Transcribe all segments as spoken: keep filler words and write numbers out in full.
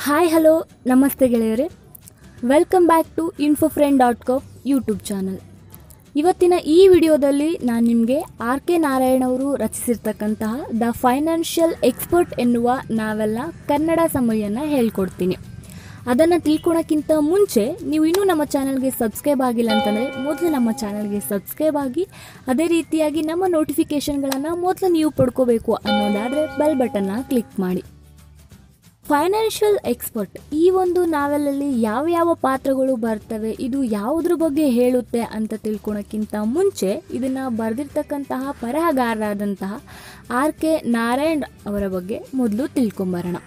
Hi hello ನಮಸ್ತೆ ಗೆಳೆಯರೆ, welcome back to info friend dot com YouTube channel. ಇವತ್ತಿನ ಈ ವಿಡಿಯೋದಲ್ಲಿ ನಾನು ನಿಮಗೆ ಆರ್ ಕೆ ನಾರಾಯಣ್ ಅವರು ರಚಿಸಿರ್ತಕ್ಕಂತಹ ದ ಫೈನಾನ್ಷಿಯಲ್ ಎಕ್ಸ್ಪರ್ಟ್ ಎನ್ನುವ ನಾವೆಲ್ಲ ಕನ್ನಡ ಸಮರಿಯನ್ನು ಹೇಳ್ಕೊಡ್ತೀನಿ. ಅದನ್ನು ತಿಳ್ಕೊಳಕ್ಕಿಂತ ಮುಂಚೆ ನೀವು ಇನ್ನೂ ನಮ್ಮ ಚಾನಲ್ಗೆ ಸಬ್ಸ್ಕ್ರೈಬ್ ಆಗಿಲ್ಲ ಅಂತಂದರೆ ಮೊದಲು ನಮ್ಮ ಚಾನಲ್ಗೆ ಸಬ್ಸ್ಕ್ರೈಬ್ ಆಗಿ, ಅದೇ ರೀತಿಯಾಗಿ ನಮ್ಮ ನೋಟಿಫಿಕೇಷನ್ಗಳನ್ನು ಮೊದಲು ನೀವು ಪಡ್ಕೋಬೇಕು ಅನ್ನೋದಾದರೆ ಬೆಲ್ ಬಟನ್ನ ಕ್ಲಿಕ್ ಮಾಡಿ. ಫೈನಾನ್ಷಿಯಲ್ ಎಕ್ಸ್ಪರ್ಟ್ ಈ ಒಂದು ನಾವೆಲಲ್ಲಿ ಯಾವ ಯಾವ ಪಾತ್ರಗಳು ಬರ್ತವೆ, ಇದು ಯಾವುದ್ರ ಬಗ್ಗೆ ಹೇಳುತ್ತೆ ಅಂತ ತಿಳ್ಕೊಳಕ್ಕಿಂತ ಮುಂಚೆ ಇದನ್ನು ಬರೆದಿರ್ತಕ್ಕಂತಹ ಬರಹಗಾರರಾದಂತಹ ಆರ್ ಕೆ ನಾರಾಯಣ್ ಅವರ ಬಗ್ಗೆ ಮೊದಲು ತಿಳ್ಕೊಂಬರೋಣ.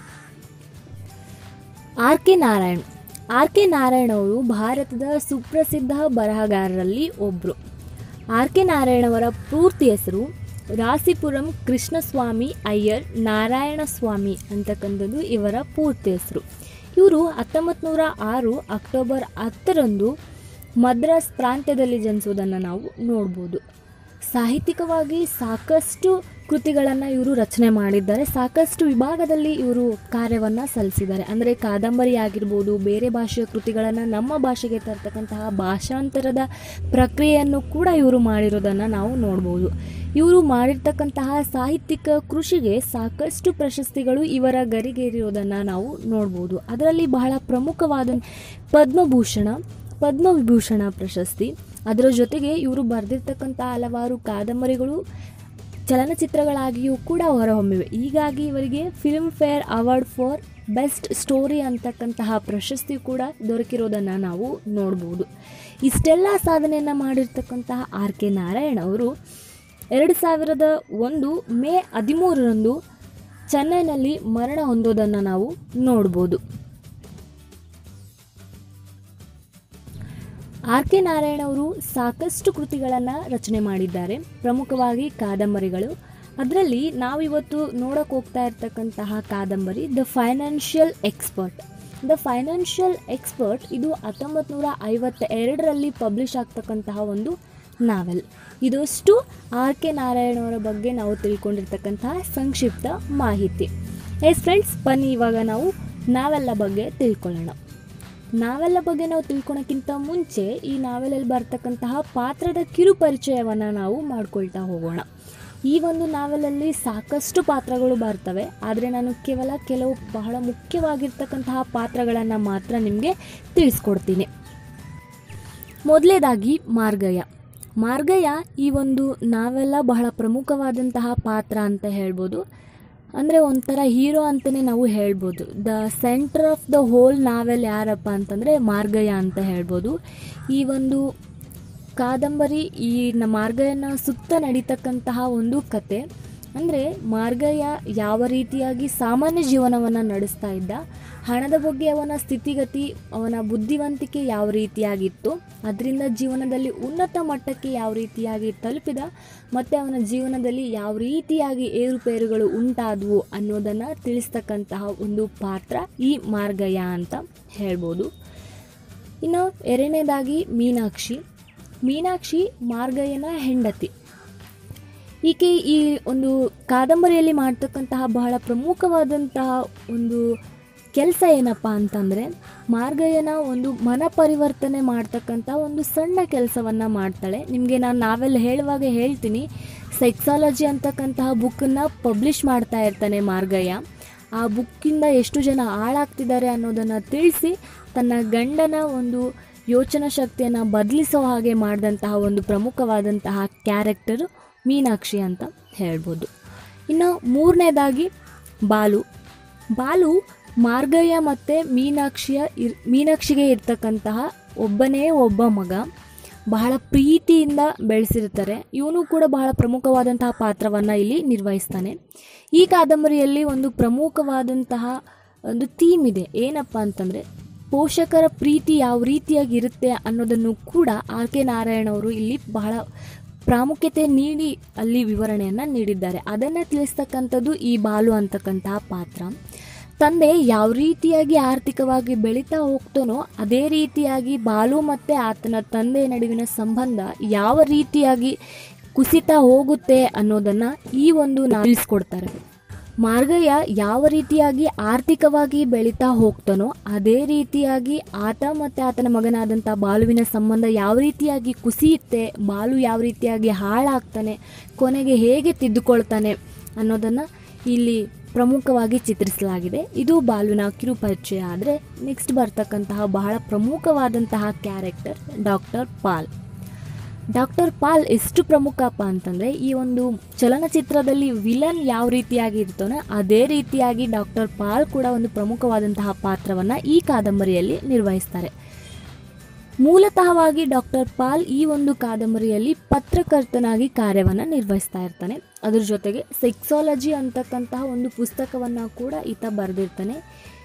R K Narayan R K Narayan ಅವರು ಭಾರತದ ಸುಪ್ರಸಿದ್ಧ ಬರಹಗಾರರಲ್ಲಿ ಒಬ್ಬರು. ಆರ್ ಕೆ ನಾರಾಯಣ್ ಅವರ ಪೂರ್ತಿ ಹೆಸರು ರಾಸಿಪುರಂ ಕೃಷ್ಣಸ್ವಾಮಿ ಅಯ್ಯರ್ ನಾರಾಯಣ ಸ್ವಾಮಿ ಅಂತಕ್ಕಂಥದ್ದು ಇವರ ಪೂರ್ತಿ ಹೆಸರು. ಇವರು ಹತ್ತೊಂಬತ್ತು ನೂರ ಆರು ಅಕ್ಟೋಬರ್ ಹತ್ತರಂದು ಮದ್ರಾಸ್ ಪ್ರಾಂತ್ಯದಲ್ಲಿ ಜನಿಸೋದನ್ನು ನಾವು ನೋಡ್ಬೋದು. ಸಾಹಿತ್ಯಿಕವಾಗಿ ಸಾಕಷ್ಟು ಕೃತಿಗಳನ್ನು ಇವರು ರಚನೆ ಮಾಡಿದ್ದಾರೆ. ಸಾಕಷ್ಟು ವಿಭಾಗದಲ್ಲಿ ಇವರು ಕಾರ್ಯವನ್ನು ಸಲ್ಲಿಸಿದ್ದಾರೆ. ಅಂದರೆ ಕಾದಂಬರಿ ಆಗಿರ್ಬೋದು, ಬೇರೆ ಭಾಷೆಯ ಕೃತಿಗಳನ್ನು ನಮ್ಮ ಭಾಷೆಗೆ ತರ್ತಕ್ಕಂತಹ ಭಾಷಾಂತರದ ಪ್ರಕ್ರಿಯೆಯನ್ನು ಕೂಡ ಇವರು ಮಾಡಿರೋದನ್ನು ನಾವು ನೋಡ್ಬೋದು. ಇವರು ಮಾಡಿರ್ತಕ್ಕಂತಹ ಸಾಹಿತ್ಯಿಕ ಕೃಷಿಗೆ ಸಾಕಷ್ಟು ಪ್ರಶಸ್ತಿಗಳು ಇವರ ಗರಿಗೇರಿರೋದನ್ನು ನಾವು ನೋಡ್ಬೋದು. ಅದರಲ್ಲಿ ಬಹಳ ಪ್ರಮುಖವಾದ ಪದ್ಮಭೂಷಣ, ಪದ್ಮವಿಭೂಷಣ ಪ್ರಶಸ್ತಿ, ಅದರ ಜೊತೆಗೆ ಇವರು ಬರೆದಿರ್ತಕ್ಕಂಥ ಹಲವಾರು ಕಾದಂಬರಿಗಳು ಚಲನಚಿತ್ರಗಳಾಗಿಯೂ ಕೂಡ ಹೊರಹೊಮ್ಮಿವೆ. ಹೀಗಾಗಿ ಇವರಿಗೆ Filmfare award for best story ಅಂತಕ್ಕಂತಹ ಪ್ರಶಸ್ತಿ ಕೂಡ ದೊರಕಿರೋದನ್ನು ನಾವು ನೋಡ್ಬೋದು. ಇಷ್ಟೆಲ್ಲ ಸಾಧನೆಯನ್ನು ಮಾಡಿರ್ತಕ್ಕಂತಹ ಆರ್ ಕೆ ನಾರಾಯಣ್ ಅವರು ಎರಡು ಸಾವಿರದ ಒಂದು ಮೇ ಹದಿಮೂರರಂದು ಚೆನ್ನೈನಲ್ಲಿ ಮರಣ ಹೊಂದೋದನ್ನು ನಾವು ನೋಡ್ಬೋದು. ಆರ್ ಕೆ ನಾರಾಯಣ್ ಅವರು ಸಾಕಷ್ಟು ಕೃತಿಗಳನ್ನು ರಚನೆ ಮಾಡಿದ್ದಾರೆ, ಪ್ರಮುಖವಾಗಿ ಕಾದಂಬರಿಗಳು. ಅದರಲ್ಲಿ ನಾವಿವತ್ತು ನೋಡೋಕೆ ಹೋಗ್ತಾ ಇರ್ತಕ್ಕಂತಹ ಕಾದಂಬರಿ the financial expert. The financial expert ಇದು ಹತ್ತೊಂಬತ್ತು ನೂರ ಐವತ್ತ ಎರಡರಲ್ಲಿ ಪಬ್ಲಿಷ್ ಆಗ್ತಕ್ಕಂತಹ ಒಂದು ನಾವೆಲ್. ಇದಷ್ಟು ಆರ್ ಕೆ ನಾರಾಯಣ್ ಅವರ ಬಗ್ಗೆ ನಾವು ತಿಳ್ಕೊಂಡಿರ್ತಕ್ಕಂತಹ ಸಂಕ್ಷಿಪ್ತ ಮಾಹಿತಿ. ಎಸ್ ಫ್ರೆಂಡ್ಸ್, ಬನ್ನಿ ಇವಾಗ ನಾವು ನಾವೆಲ್ಲ ಬಗ್ಗೆ ತಿಳ್ಕೊಳ್ಳೋಣ. ನಾವೆಲ್ಲ ಬಗ್ಗೆ ನಾವು ತಿಳ್ಕೊಳಕ್ಕಿಂತ ಮುಂಚೆ ಈ ನಾವೆಲಲ್ಲಿ ಬರ್ತಕ್ಕಂತಹ ಪಾತ್ರದ ಕಿರು ಪರಿಚಯವನ್ನು ನಾವು ಮಾಡ್ಕೊಳ್ತಾ ಹೋಗೋಣ. ಈ ಒಂದು ನಾವೆಲಲ್ಲಿ ಸಾಕಷ್ಟು ಪಾತ್ರಗಳು ಬರ್ತವೆ, ಆದರೆ ನಾನು ಕೇವಲ ಕೆಲವು ಬಹಳ ಮುಖ್ಯವಾಗಿರ್ತಕ್ಕಂತಹ ಪಾತ್ರಗಳನ್ನು ಮಾತ್ರ ನಿಮಗೆ ತಿಳಿಸ್ಕೊಡ್ತೀನಿ. ಮೊದಲೇದಾಗಿ ಮಾರ್ಗಯ್ಯ. ಮಾರ್ಗಯ್ಯ ಈ ಒಂದು ನಾವೆಲ್ಲ ಬಹಳ ಪ್ರಮುಖವಾದಂತಹ ಪಾತ್ರ ಅಂತ ಹೇಳ್ಬೋದು. ಅಂದರೆ ಒಂಥರ ಹೀರೋ ಅಂತಲೇ ನಾವು ಹೇಳ್ಬೋದು. The centre of the whole novel ಯಾರಪ್ಪ ಅಂತಂದರೆ ಮಾರ್ಗಯ್ಯ ಅಂತ ಹೇಳ್ಬೋದು. ಈ ಒಂದು ಕಾದಂಬರಿ ಈ ಮಾರ್ಗಯ್ಯನ ಸುತ್ತ ನಡೀತಕ್ಕಂತಹ ಒಂದು ಕತೆ. ಅಂದರೆ ಮಾರ್ಗಯ್ಯ ಯಾವ ರೀತಿಯಾಗಿ ಸಾಮಾನ್ಯ ಜೀವನವನ್ನು ನಡೆಸ್ತಾ ಇದ್ದ, ಹಣದ ಬಗ್ಗೆ ಅವನ ಸ್ಥಿತಿಗತಿ, ಅವನ ಬುದ್ಧಿವಂತಿಕೆ ಯಾವ ರೀತಿಯಾಗಿತ್ತು, ಅದರಿಂದ ಜೀವನದಲ್ಲಿ ಉನ್ನತ ಮಟ್ಟಕ್ಕೆ ಯಾವ ರೀತಿಯಾಗಿ ತಲುಪಿದ, ಮತ್ತು ಅವನ ಜೀವನದಲ್ಲಿ ಯಾವ ರೀತಿಯಾಗಿ ಏರುಪೇರುಗಳು ಉಂಟಾದವು ಅನ್ನೋದನ್ನು ತಿಳಿಸ್ತಕ್ಕಂತಹ ಒಂದು ಪಾತ್ರ ಈ ಮಾರ್ಗಯ್ಯ ಅಂತ ಹೇಳ್ಬೋದು. ಇನ್ನು ಎರಡನೇದಾಗಿ ಮೀನಾಕ್ಷಿ. ಮೀನಾಕ್ಷಿ ಮಾರ್ಗಯ್ಯನ ಹೆಂಡತಿ. ಈಕೆ ಈ ಒಂದು ಕಾದಂಬರಿಯಲ್ಲಿ ಮಾಡ್ತಕ್ಕಂತಹ ಬಹಳ ಪ್ರಮುಖವಾದಂತಹ ಒಂದು ಕೆಲಸ ಏನಪ್ಪ ಅಂತಂದರೆ, ಮಾರ್ಗಯ್ಯನ ಒಂದು ಮನ ಪರಿವರ್ತನೆ ಮಾಡ್ತಕ್ಕಂಥ ಒಂದು ಸಣ್ಣ ಕೆಲಸವನ್ನು ಮಾಡ್ತಾಳೆ. ನಿಮಗೆ ನಾನು ನಾವೆಲ್ಲ ಹೇಳುವಾಗ ಹೇಳ್ತೀನಿ, ಸೆಕ್ಸಾಲಜಿ ಅಂತಕ್ಕಂತಹ ಬುಕ್ಕನ್ನು ಪಬ್ಲಿಷ್ ಮಾಡ್ತಾ ಇರ್ತಾನೆ ಮಾರ್ಗಯ್ಯ. ಆ ಬುಕ್ಕಿಂದ ಎಷ್ಟು ಜನ ಹಾಳಾಗ್ತಿದ್ದಾರೆ ಅನ್ನೋದನ್ನು ತಿಳಿಸಿ ತನ್ನ ಗಂಡನ ಒಂದು ಯೋಚನಾ ಶಕ್ತಿಯನ್ನು ಬದಲಿಸೋ ಹಾಗೆ ಮಾಡಿದಂತಹ ಒಂದು ಪ್ರಮುಖವಾದಂತಹ ಕ್ಯಾರೆಕ್ಟರು ಮೀನಾಕ್ಷಿ ಅಂತ ಹೇಳ್ಬೋದು. ಇನ್ನು ಮೂರನೇದಾಗಿ ಬಾಲು. ಬಾಲು ಮಾರ್ಗಯ್ಯ ಮತ್ತು ಮೀನಾಕ್ಷಿಯ ಇರ್ ಮೀನಾಕ್ಷಿಗೆ ಇರ್ತಕ್ಕಂತಹ ಒಬ್ಬನೇ ಒಬ್ಬ ಮಗ. ಬಹಳ ಪ್ರೀತಿಯಿಂದ ಬೆಳೆಸಿರ್ತಾರೆ. ಇವನು ಕೂಡ ಬಹಳ ಪ್ರಮುಖವಾದಂತಹ ಪಾತ್ರವನ್ನು ಇಲ್ಲಿ ನಿರ್ವಹಿಸ್ತಾನೆ. ಈ ಕಾದಂಬರಿಯಲ್ಲಿ ಒಂದು ಪ್ರಮುಖವಾದಂತಹ ಒಂದು ಥೀಮ್ ಇದೆ. ಏನಪ್ಪ ಅಂತಂದರೆ, ಪೋಷಕರ ಪ್ರೀತಿ ಯಾವ ರೀತಿಯಾಗಿರುತ್ತೆ ಅನ್ನೋದನ್ನು ಕೂಡ ಆರ್ ಕೆ ನಾರಾಯಣ್ ಅವರು ಇಲ್ಲಿ ಬಹಳ ಪ್ರಾಮುಖ್ಯತೆ ನೀಡಿ ಅಲ್ಲಿ ವಿವರಣೆಯನ್ನು ನೀಡಿದ್ದಾರೆ. ಅದನ್ನು ತಿಳಿಸ್ತಕ್ಕಂಥದ್ದು ಈ ಬಾಲು ಅಂತಕ್ಕಂತಹ ಪಾತ್ರ. ತಂದೆ ಯಾವ ರೀತಿಯಾಗಿ ಆರ್ಥಿಕವಾಗಿ ಬೆಳೀತಾ ಹೋಗ್ತಾನೋ ಅದೇ ರೀತಿಯಾಗಿ ಬಾಲು ಮತ್ತು ಆತನ ತಂದೆ ನಡುವಿನ ಸಂಬಂಧ ಯಾವ ರೀತಿಯಾಗಿ ಕುಸಿತಾ ಹೋಗುತ್ತೆ ಅನ್ನೋದನ್ನು ಈ ಒಂದು ತಿಳಿಸ್ಕೊಡ್ತಾರೆ. ಮಾರ್ಗಯ್ಯ ಯಾವ ರೀತಿಯಾಗಿ ಆರ್ಥಿಕವಾಗಿ ಬೆಳೀತಾ ಹೋಗ್ತಾನೋ ಅದೇ ರೀತಿಯಾಗಿ ಆತ ಮತ್ತು ಆತನ ಮಗನಾದಂಥ ಬಾಲುವಿನ ಸಂಬಂಧ ಯಾವ ರೀತಿಯಾಗಿ ಕುಸಿಯುತ್ತೆ, ಬಾಲು ಯಾವ ರೀತಿಯಾಗಿ ಹಾಳಾಗ್ತಾನೆ, ಕೊನೆಗೆ ಹೇಗೆ ತಿದ್ದುಕೊಳ್ತಾನೆ ಅನ್ನೋದನ್ನು ಇಲ್ಲಿ ಪ್ರಮುಖವಾಗಿ ಚಿತ್ರಿಸಲಾಗಿದೆ. ಇದು ಬಾಲುವಿನ ಕಿರು ಪರಿಚಯ. ಆದರೆ ನೆಕ್ಸ್ಟ್ ಬರ್ತಕ್ಕಂತಹ ಬಹಳ ಪ್ರಮುಖವಾದಂತಹ character doctor Paul. Doctor Paul ಎಷ್ಟು ಪ್ರಮುಖಪ್ಪ ಅಂತಂದರೆ, ಈ ಒಂದು ಚಲನಚಿತ್ರದಲ್ಲಿ ವಿಲನ್ ಯಾವ ರೀತಿಯಾಗಿ ಇರ್ತಾನೋ ಅದೇ ರೀತಿಯಾಗಿ ಡಾಕ್ಟರ್ ಪಾಲ್ ಕೂಡ ಒಂದು ಪ್ರಮುಖವಾದಂತಹ ಪಾತ್ರವನ್ನು ಈ ಕಾದಂಬರಿಯಲ್ಲಿ ನಿರ್ವಹಿಸ್ತಾರೆ. ಮೂಲತಃವಾಗಿ ಡಾಕ್ಟರ್ ಪಾಲ್ ಈ ಒಂದು ಕಾದಂಬರಿಯಲ್ಲಿ ಪತ್ರಕರ್ತನಾಗಿ ಕಾರ್ಯವನ್ನು ನಿರ್ವಹಿಸ್ತಾ ಇರ್ತಾನೆ. ಅದ್ರ ಜೊತೆಗೆ ಸೆಕ್ಸಾಲಜಿ ಅಂತಕ್ಕಂತಹ ಒಂದು ಪುಸ್ತಕವನ್ನು ಕೂಡ ಈತ ಬರೆದಿರ್ತಾನೆ.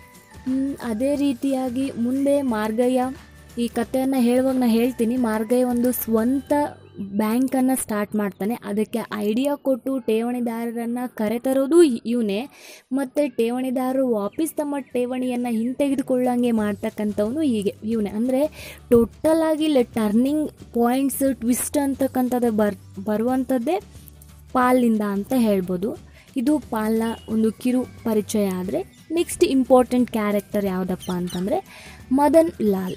ಅದೇ ರೀತಿಯಾಗಿ ಮುಂದೆ ಮಾರ್ಗಯ್ಯ ಈ ಕಥೆಯನ್ನು ಹೇಳುವಾಗ ನಾನು ಹೇಳ್ತೀನಿ, ಮಾರ್ಗಯ್ಯ ಒಂದು ಸ್ವಂತ ಬ್ಯಾಂಕನ್ನು ಸ್ಟಾರ್ಟ್ ಮಾಡ್ತಾನೆ. ಅದಕ್ಕೆ ಐಡಿಯಾ ಕೊಟ್ಟು ಠೇವಣಿದಾರರನ್ನು ಕರೆತರೋದು ಇವನೇ, ಮತ್ತು ಠೇವಣಿದಾರರು ವಾಪಸ್ ತಮ್ಮ ಠೇವಣಿಯನ್ನು ಹಿಂತೆಗೆದುಕೊಳ್ಳಂಗೆ ಮಾಡ್ತಕ್ಕಂಥವನು ಹೀಗೆ ಇವನೇ. ಅಂದರೆ ಟೋಟಲಾಗಿ ಇಲ್ಲಿ ಟರ್ನಿಂಗ್ ಪಾಯಿಂಟ್ಸ್ ಟ್ವಿಸ್ಟ್ ಅಂತಕ್ಕಂಥದ್ದು ಬರ್ ಬರುವಂಥದ್ದೇ ಪಾಲಿಂದ ಅಂತ ಹೇಳ್ಬೋದು. ಇದು ಪಾಲ್ನ ಒಂದು ಕಿರು ಪರಿಚಯ. ಆದರೆ ನೆಕ್ಸ್ಟ್ ಇಂಪಾರ್ಟೆಂಟ್ ಕ್ಯಾರೆಕ್ಟರ್ ಯಾವುದಪ್ಪ ಅಂತಂದರೆ ಮದನ್ ಲಾಲ್.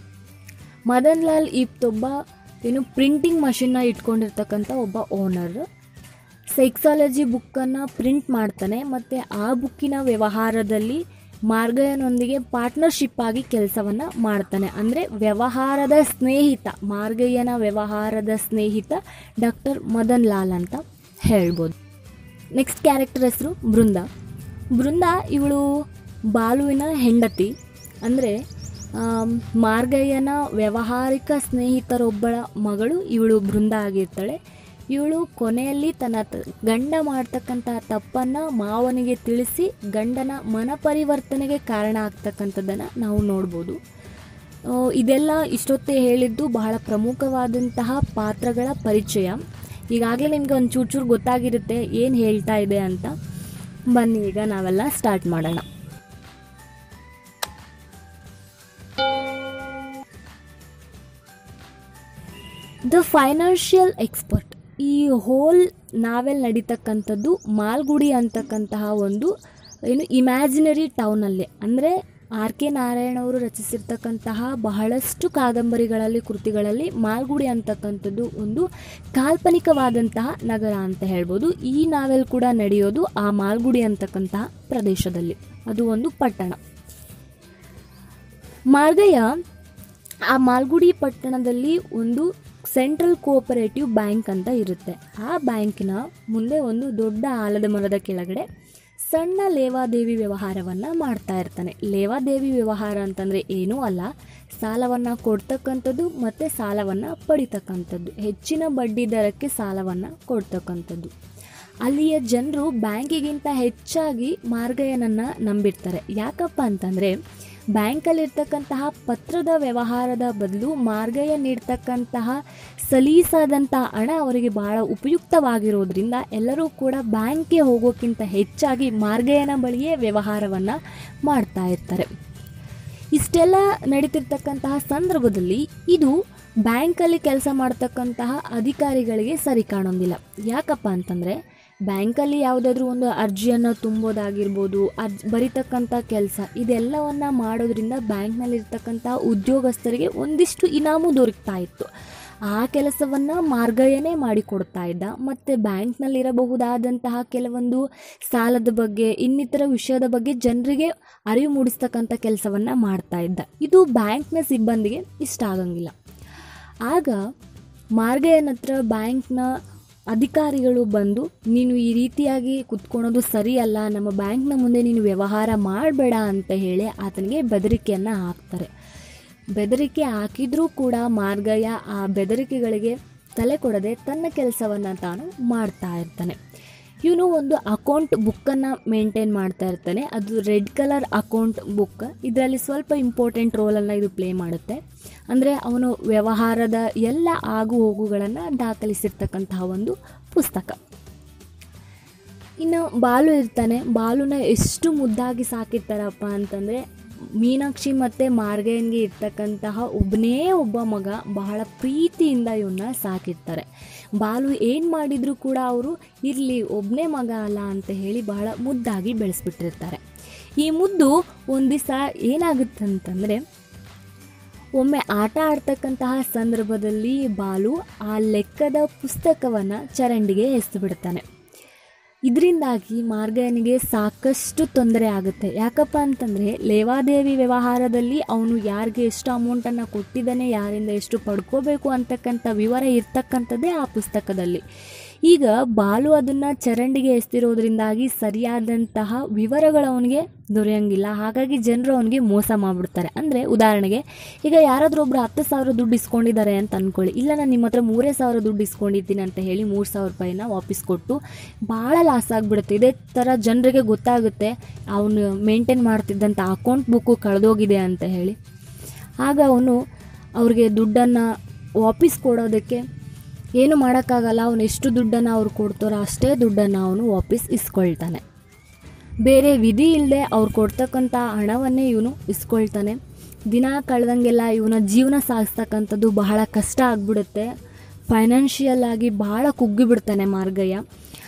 ಮದನ್ ಲಾಲ್ ಇತ್ತೊಬ್ಬ ಏನು ಪ್ರಿಂಟಿಂಗ್ ಮಷಿನ್ನ ಇಟ್ಕೊಂಡಿರ್ತಕ್ಕಂಥ ಒಬ್ಬ ಓನರ್. ಸೈಕ್ಸಾಲಜಿ ಬುಕ್ಕನ್ನು ಪ್ರಿಂಟ್ ಮಾಡ್ತಾನೆ ಮತ್ತು ಆ ಬುಕ್ಕಿನ ವ್ಯವಹಾರದಲ್ಲಿ ಮಾರ್ಗಯ್ಯನೊಂದಿಗೆ ಪಾರ್ಟ್ನರ್ಶಿಪ್ ಆಗಿ ಕೆಲಸವನ್ನು ಮಾಡ್ತಾನೆ. ಅಂದರೆ ವ್ಯವಹಾರದ ಸ್ನೇಹಿತ, ಮಾರ್ಗಯ್ಯನ ವ್ಯವಹಾರದ ಸ್ನೇಹಿತ ಡಾಕ್ಟರ್ ಮದನ್ ಲಾಲ್ ಅಂತ ಹೇಳ್ಬೋದು. ನೆಕ್ಸ್ಟ್ ಕ್ಯಾರೆಕ್ಟರ್ ಹೆಸರು ಬೃಂದ. ಬೃಂದ ಇವಳು ಬಾಲುವಿನ ಹೆಂಡತಿ. ಅಂದರೆ ಮಾರ್ಗಯ್ಯನ ವ್ಯಾವಹಾರಿಕ ಸ್ನೇಹಿತರೊಬ್ಬಳ ಮಗಳು ಇವಳು ಬೃಂದ ಆಗಿರ್ತಾಳೆ. ಇವಳು ಕೊನೆಯಲ್ಲಿ ತನ್ನ ತ ಗಂಡ ಮಾಡ್ತಕ್ಕಂಥ ತಪ್ಪನ್ನು ಮಾವನಿಗೆ ತಿಳಿಸಿ ಗಂಡನ ಮನಪರಿವರ್ತನೆಗೆ ಕಾರಣ ಆಗ್ತಕ್ಕಂಥದ್ದನ್ನು ನಾವು ನೋಡ್ಬೋದು. ಇದೆಲ್ಲ ಇಷ್ಟೊತ್ತೇ ಹೇಳಿದ್ದು ಬಹಳ ಪ್ರಮುಖವಾದಂತಹ ಪಾತ್ರಗಳ ಪರಿಚಯ. ಈಗಾಗಲೇ ನಿಮಗೆ ಒಂದು ಚೂರು ಚೂರು ಗೊತ್ತಾಗಿರುತ್ತೆ ಏನು ಹೇಳ್ತಾ ಇದೆ ಅಂತ. ಬನ್ನಿ ಈಗ ನಾವೆಲ್ಲ ಸ್ಟಾರ್ಟ್ ಮಾಡೋಣ. The financial expert. ಈ ಹೋಲ್ ನಾವೆಲ್ ನಡೀತಕ್ಕಂಥದ್ದು ಮಾಲ್ಗುಡಿ ಅಂತಕ್ಕಂತಹ ಒಂದು ಏನು ಇಮ್ಯಾಜಿನರಿ ಟೌನಲ್ಲಿ. ಅಂದರೆ ಆರ್ ಕೆ ನಾರಾಯಣ್ ಅವರು ರಚಿಸಿರ್ತಕ್ಕಂತಹ ಬಹಳಷ್ಟು ಕಾದಂಬರಿಗಳಲ್ಲಿ ಕೃತಿಗಳಲ್ಲಿ ಮಾಲ್ಗುಡಿ ಅಂತಕ್ಕಂಥದ್ದು ಒಂದು ಕಾಲ್ಪನಿಕವಾದಂತಹ ನಗರ ಅಂತ ಹೇಳ್ಬೋದು. ಈ ನಾವೆಲ್ ಕೂಡ ನಡೆಯೋದು ಆ ಮಾಲ್ಗುಡಿ ಅಂತಕ್ಕಂತಹ ಪ್ರದೇಶದಲ್ಲಿ. ಅದು ಒಂದು ಪಟ್ಟಣ. ಮಾರ್ಗಯ್ಯ ಆ ಮಾಲ್ಗುಡಿ ಪಟ್ಟಣದಲ್ಲಿ ಒಂದು ಸೆಂಟ್ರಲ್ ಕೋಆಪರೇಟಿವ್ ಬ್ಯಾಂಕ್ ಅಂತ ಇರುತ್ತೆ. ಆ ಬ್ಯಾಂಕಿನ ಮುಂದೆ ಒಂದು ದೊಡ್ಡ ಆಲದ ಮರದ ಕೆಳಗಡೆ ಸಣ್ಣ ಲೇವಾದೇವಿ ವ್ಯವಹಾರವನ್ನು ಮಾಡ್ತಾ ಇರ್ತಾನೆ. ಲೇವಾದೇವಿ ವ್ಯವಹಾರ ಅಂತಂದರೆ ಏನೂ ಅಲ್ಲ, ಸಾಲವನ್ನು ಕೊಡ್ತಕ್ಕಂಥದ್ದು ಮತ್ತು ಸಾಲವನ್ನು ಪಡಿತಕ್ಕಂಥದ್ದು, ಹೆಚ್ಚಿನ ಬಡ್ಡಿ ದರಕ್ಕೆ ಸಾಲವನ್ನು ಕೊಡ್ತಕ್ಕಂಥದ್ದು. ಅಲ್ಲಿಯ ಜನರು ಬ್ಯಾಂಕಿಗಿಂತ ಹೆಚ್ಚಾಗಿ ಮಾರ್ಗಯ್ಯನನ್ನು ನಂಬಿರ್ತಾರೆ. ಯಾಕಪ್ಪ ಅಂತಂದರೆ ಬ್ಯಾಂಕಲ್ಲಿರ್ತಕ್ಕಂತಹ ಪತ್ರದ ವ್ಯವಹಾರದ ಬದಲು ಮಾರ್ಗಯ್ಯ ನೀಡ್ತಕ್ಕಂತಹ ಸಲೀಸಾದಂಥ ಹಣ ಅವರಿಗೆ ಬಹಳ ಉಪಯುಕ್ತವಾಗಿರೋದ್ರಿಂದ ಎಲ್ಲರೂ ಕೂಡ ಬ್ಯಾಂಕ್ಗೆ ಹೋಗೋಕ್ಕಿಂತ ಹೆಚ್ಚಾಗಿ ಮಾರ್ಗಯ್ಯನ ಬಳಿಯೇ ವ್ಯವಹಾರವನ್ನು ಮಾಡ್ತಾ ಇರ್ತಾರೆ. ಇಷ್ಟೆಲ್ಲ ನಡೀತಿರ್ತಕ್ಕಂತಹ ಸಂದರ್ಭದಲ್ಲಿ ಇದು ಬ್ಯಾಂಕಲ್ಲಿ ಕೆಲಸ ಮಾಡ್ತಕ್ಕಂತಹ ಅಧಿಕಾರಿಗಳಿಗೆ ಸರಿ ಕಾಣೋದಿಲ್ಲ. ಯಾಕಪ್ಪ ಅಂತಂದರೆ ಬ್ಯಾಂಕಲ್ಲಿ ಯಾವುದಾದ್ರೂ ಒಂದು ಅರ್ಜಿಯನ್ನು ತುಂಬೋದಾಗಿರ್ಬೋದು, ಅರ್ಜಿ ಬರೀತಕ್ಕಂಥ ಕೆಲಸ, ಇದೆಲ್ಲವನ್ನು ಮಾಡೋದ್ರಿಂದ ಬ್ಯಾಂಕ್ನಲ್ಲಿರ್ತಕ್ಕಂಥ ಉದ್ಯೋಗಸ್ಥರಿಗೆ ಒಂದಿಷ್ಟು ಇನಾಮು ದೊರಕ್ತಾ ಇತ್ತು. ಆ ಕೆಲಸವನ್ನು ಮಾರ್ಗಯ್ಯನೇ ಮಾಡಿಕೊಡ್ತಾ ಇದ್ದ. ಮತ್ತು ಬ್ಯಾಂಕ್ನಲ್ಲಿರಬಹುದಾದಂತಹ ಕೆಲವೊಂದು ಸಾಲದ ಬಗ್ಗೆ, ಇನ್ನಿತರ ವಿಷಯದ ಬಗ್ಗೆ ಜನರಿಗೆ ಅರಿವು ಮೂಡಿಸ್ತಕ್ಕಂಥ ಕೆಲಸವನ್ನು ಮಾಡ್ತಾ ಇದ್ದ. ಇದು ಬ್ಯಾಂಕ್ನ ಸಿಬ್ಬಂದಿಗೆ ಇಷ್ಟ ಆಗಂಗಿಲ್ಲ. ಆಗ ಮಾರ್ಗಯ್ಯನ ಹತ್ರ ಬ್ಯಾಂಕ್ನ ಅಧಿಕಾರಿಗಳು ಬಂದು, ನೀನು ಈ ರೀತಿಯಾಗಿ ಕುತ್ಕೊಳೋದು ಸರಿಯಲ್ಲ, ನಮ್ಮ ಬ್ಯಾಂಕ್ನ ಮುಂದೆ ನೀನು ವ್ಯವಹಾರ ಮಾಡಬೇಡ ಅಂತ ಹೇಳಿ ಆತನಿಗೆ ಬೆದರಿಕೆಯನ್ನು ಹಾಕ್ತಾರೆ. ಬೆದರಿಕೆ ಹಾಕಿದರೂ ಕೂಡ ಮಾರ್ಗಯ್ಯ ಆ ಬೆದರಿಕೆಗಳಿಗೆ ತಲೆ ಕೊಡದೆ ತನ್ನ ಕೆಲಸವನ್ನು ತಾನು ಮಾಡ್ತಾ ಇರ್ತಾನೆ. ಇವನು ಒಂದು ಅಕೌಂಟ್ ಬುಕ್ಕನ್ನು ಮೇಂಟೈನ್ ಮಾಡ್ತಾ ಇರ್ತಾನೆ. ಅದು ರೆಡ್ ಕಲರ್ ಅಕೌಂಟ್ ಬುಕ್. ಇದರಲ್ಲಿ ಸ್ವಲ್ಪ ಇಂಪಾರ್ಟೆಂಟ್ ರೋಲನ್ನು ಇದು ಪ್ಲೇ ಮಾಡುತ್ತೆ. ಅಂದರೆ ಅವನು ವ್ಯವಹಾರದ ಎಲ್ಲ ಆಗು ಹೋಗುಗಳನ್ನು ದಾಖಲಿಸಿರ್ತಕ್ಕಂತಹ ಒಂದು ಪುಸ್ತಕ. ಇನ್ನು ಬಾಲು ಇರ್ತಾನೆ. ಬಾಲುನ ಎಷ್ಟು ಮುದ್ದಾಗಿ ಸಾಕಿರ್ತಾರಪ್ಪ ಅಂತಂದರೆ ಮೀನಾಕ್ಷಿ ಮತ್ತು ಮಾರ್ಗಯ್ಯನಿಗೆ ಇರ್ತಕ್ಕಂತಹ ಒಬ್ಬನೇ ಒಬ್ಬ ಮಗ ಬಹಳ ಪ್ರೀತಿಯಿಂದ ಇವನ್ನ ಸಾಕಿರ್ತಾರೆ. ಬಾಲು ಏನು ಮಾಡಿದರೂ ಕೂಡ ಅವರು ಇರಲಿ ಒಬ್ಬನೇ ಮಗ ಅಲ್ಲ ಅಂತ ಹೇಳಿ ಬಹಳ ಮುದ್ದಾಗಿ ಬೆಳೆಸ್ಬಿಟ್ಟಿರ್ತಾರೆ. ಈ ಮುದ್ದು ಒಂದು ದಿವಸ ಏನಾಗುತ್ತಂತಂದರೆ, ಒಮ್ಮೆ ಆಟ ಆಡ್ತಕ್ಕಂತಹ ಸಂದರ್ಭದಲ್ಲಿ ಬಾಲು ಆ ಲೆಕ್ಕದ ಪುಸ್ತಕವನ್ನು ಚರಂಡಿಗೆ ಎಸೆದು ಬಿಡ್ತಾನೆ. ಇದರಿಂದಾಗಿ ಮಾರ್ಗಯ್ಯನಿಗೆ ಸಾಕಷ್ಟು ತೊಂದರೆ ಆಗುತ್ತೆ. ಯಾಕಪ್ಪ ಅಂತಂದರೆ, ಲೇವಾದೇವಿ ವ್ಯವಹಾರದಲ್ಲಿ ಅವನು ಯಾರಿಗೆ ಎಷ್ಟು ಅಮೌಂಟನ್ನು ಕೊಟ್ಟಿದ್ದಾನೆ, ಯಾರಿಂದ ಎಷ್ಟು ಪಡ್ಕೋಬೇಕು ಅಂತಕ್ಕಂಥ ವಿವರ ಇರ್ತಕ್ಕಂಥದ್ದೇ ಆ ಪುಸ್ತಕದಲ್ಲಿ. ಈಗ ಬಾಲು ಅದನ್ನು ಚರಂಡಿಗೆ ಎಸ್ತಿರೋದ್ರಿಂದಾಗಿ ಸರಿಯಾದಂತಹ ವಿವರಗಳು ಅವನಿಗೆ ದೊರೆಯಂಗಿಲ್ಲ. ಹಾಗಾಗಿ ಜನರು ಅವನಿಗೆ ಮೋಸ ಮಾಡಿಬಿಡ್ತಾರೆ. ಅಂದರೆ ಉದಾಹರಣೆಗೆ, ಈಗ ಯಾರಾದರೂ ಒಬ್ಬರು ಹತ್ತು ಸಾವಿರ ದುಡ್ಡು ಇಸ್ಕೊಂಡಿದ್ದಾರೆ ಅಂತ ಅಂದ್ಕೊಳ್ಳಿ. ಇಲ್ಲ, ನಾನು ನಿಮ್ಮ ಹತ್ರ ಮೂರೇ ಸಾವಿರ ದುಡ್ಡು ಇಸ್ಕೊಂಡಿದ್ದೀನಿ ಅಂತ ಹೇಳಿ ಮೂರು ಸಾವಿರ ರೂಪಾಯಿನ ವಾಪಸ್ ಕೊಟ್ಟು ಭಾಳ ಲಾಸ್ ಆಗಿಬಿಡುತ್ತೆ. ಇದೇ ಥರ ಜನರಿಗೆ ಗೊತ್ತಾಗುತ್ತೆ ಅವನು ಮೇಂಟೈನ್ ಮಾಡ್ತಿದ್ದಂಥ ಅಕೌಂಟ್ ಬುಕ್ಕು ಕಳೆದೋಗಿದೆ ಅಂತ ಹೇಳಿ. ಆಗ ಅವನು ಅವ್ರಿಗೆ ದುಡ್ಡನ್ನು ವಾಪಸ್ ಕೊಡೋದಕ್ಕೆ ಏನು ಮಾಡೋಕ್ಕಾಗಲ್ಲ. ಅವನು ಎಷ್ಟು ದುಡ್ಡನ್ನು ಅವ್ರು ಕೊಡ್ತಾರೋ ಅಷ್ಟೇ ದುಡ್ಡನ್ನು ಅವನು ವಾಪಸ್ ಇಸ್ಕೊಳ್ತಾನೆ. ಬೇರೆ ವಿಧಿ ಇಲ್ಲದೆ ಅವ್ರು ಕೊಡ್ತಕ್ಕಂಥ ಹಣವನ್ನೇ ಇವನು ಇಸ್ಕೊಳ್ತಾನೆ. ದಿನ ಕಳೆದಂಗೆಲ್ಲ ಇವನ ಜೀವನ ಸಾಗಿಸ್ತಕ್ಕಂಥದ್ದು ಬಹಳ ಕಷ್ಟ ಆಗಿಬಿಡುತ್ತೆ. ಫೈನಾನ್ಷಿಯಲ್ ಆಗಿ ಭಾಳ ಕುಗ್ಗಿಬಿಡ್ತಾನೆ ಮಾರ್ಗಯ್ಯ.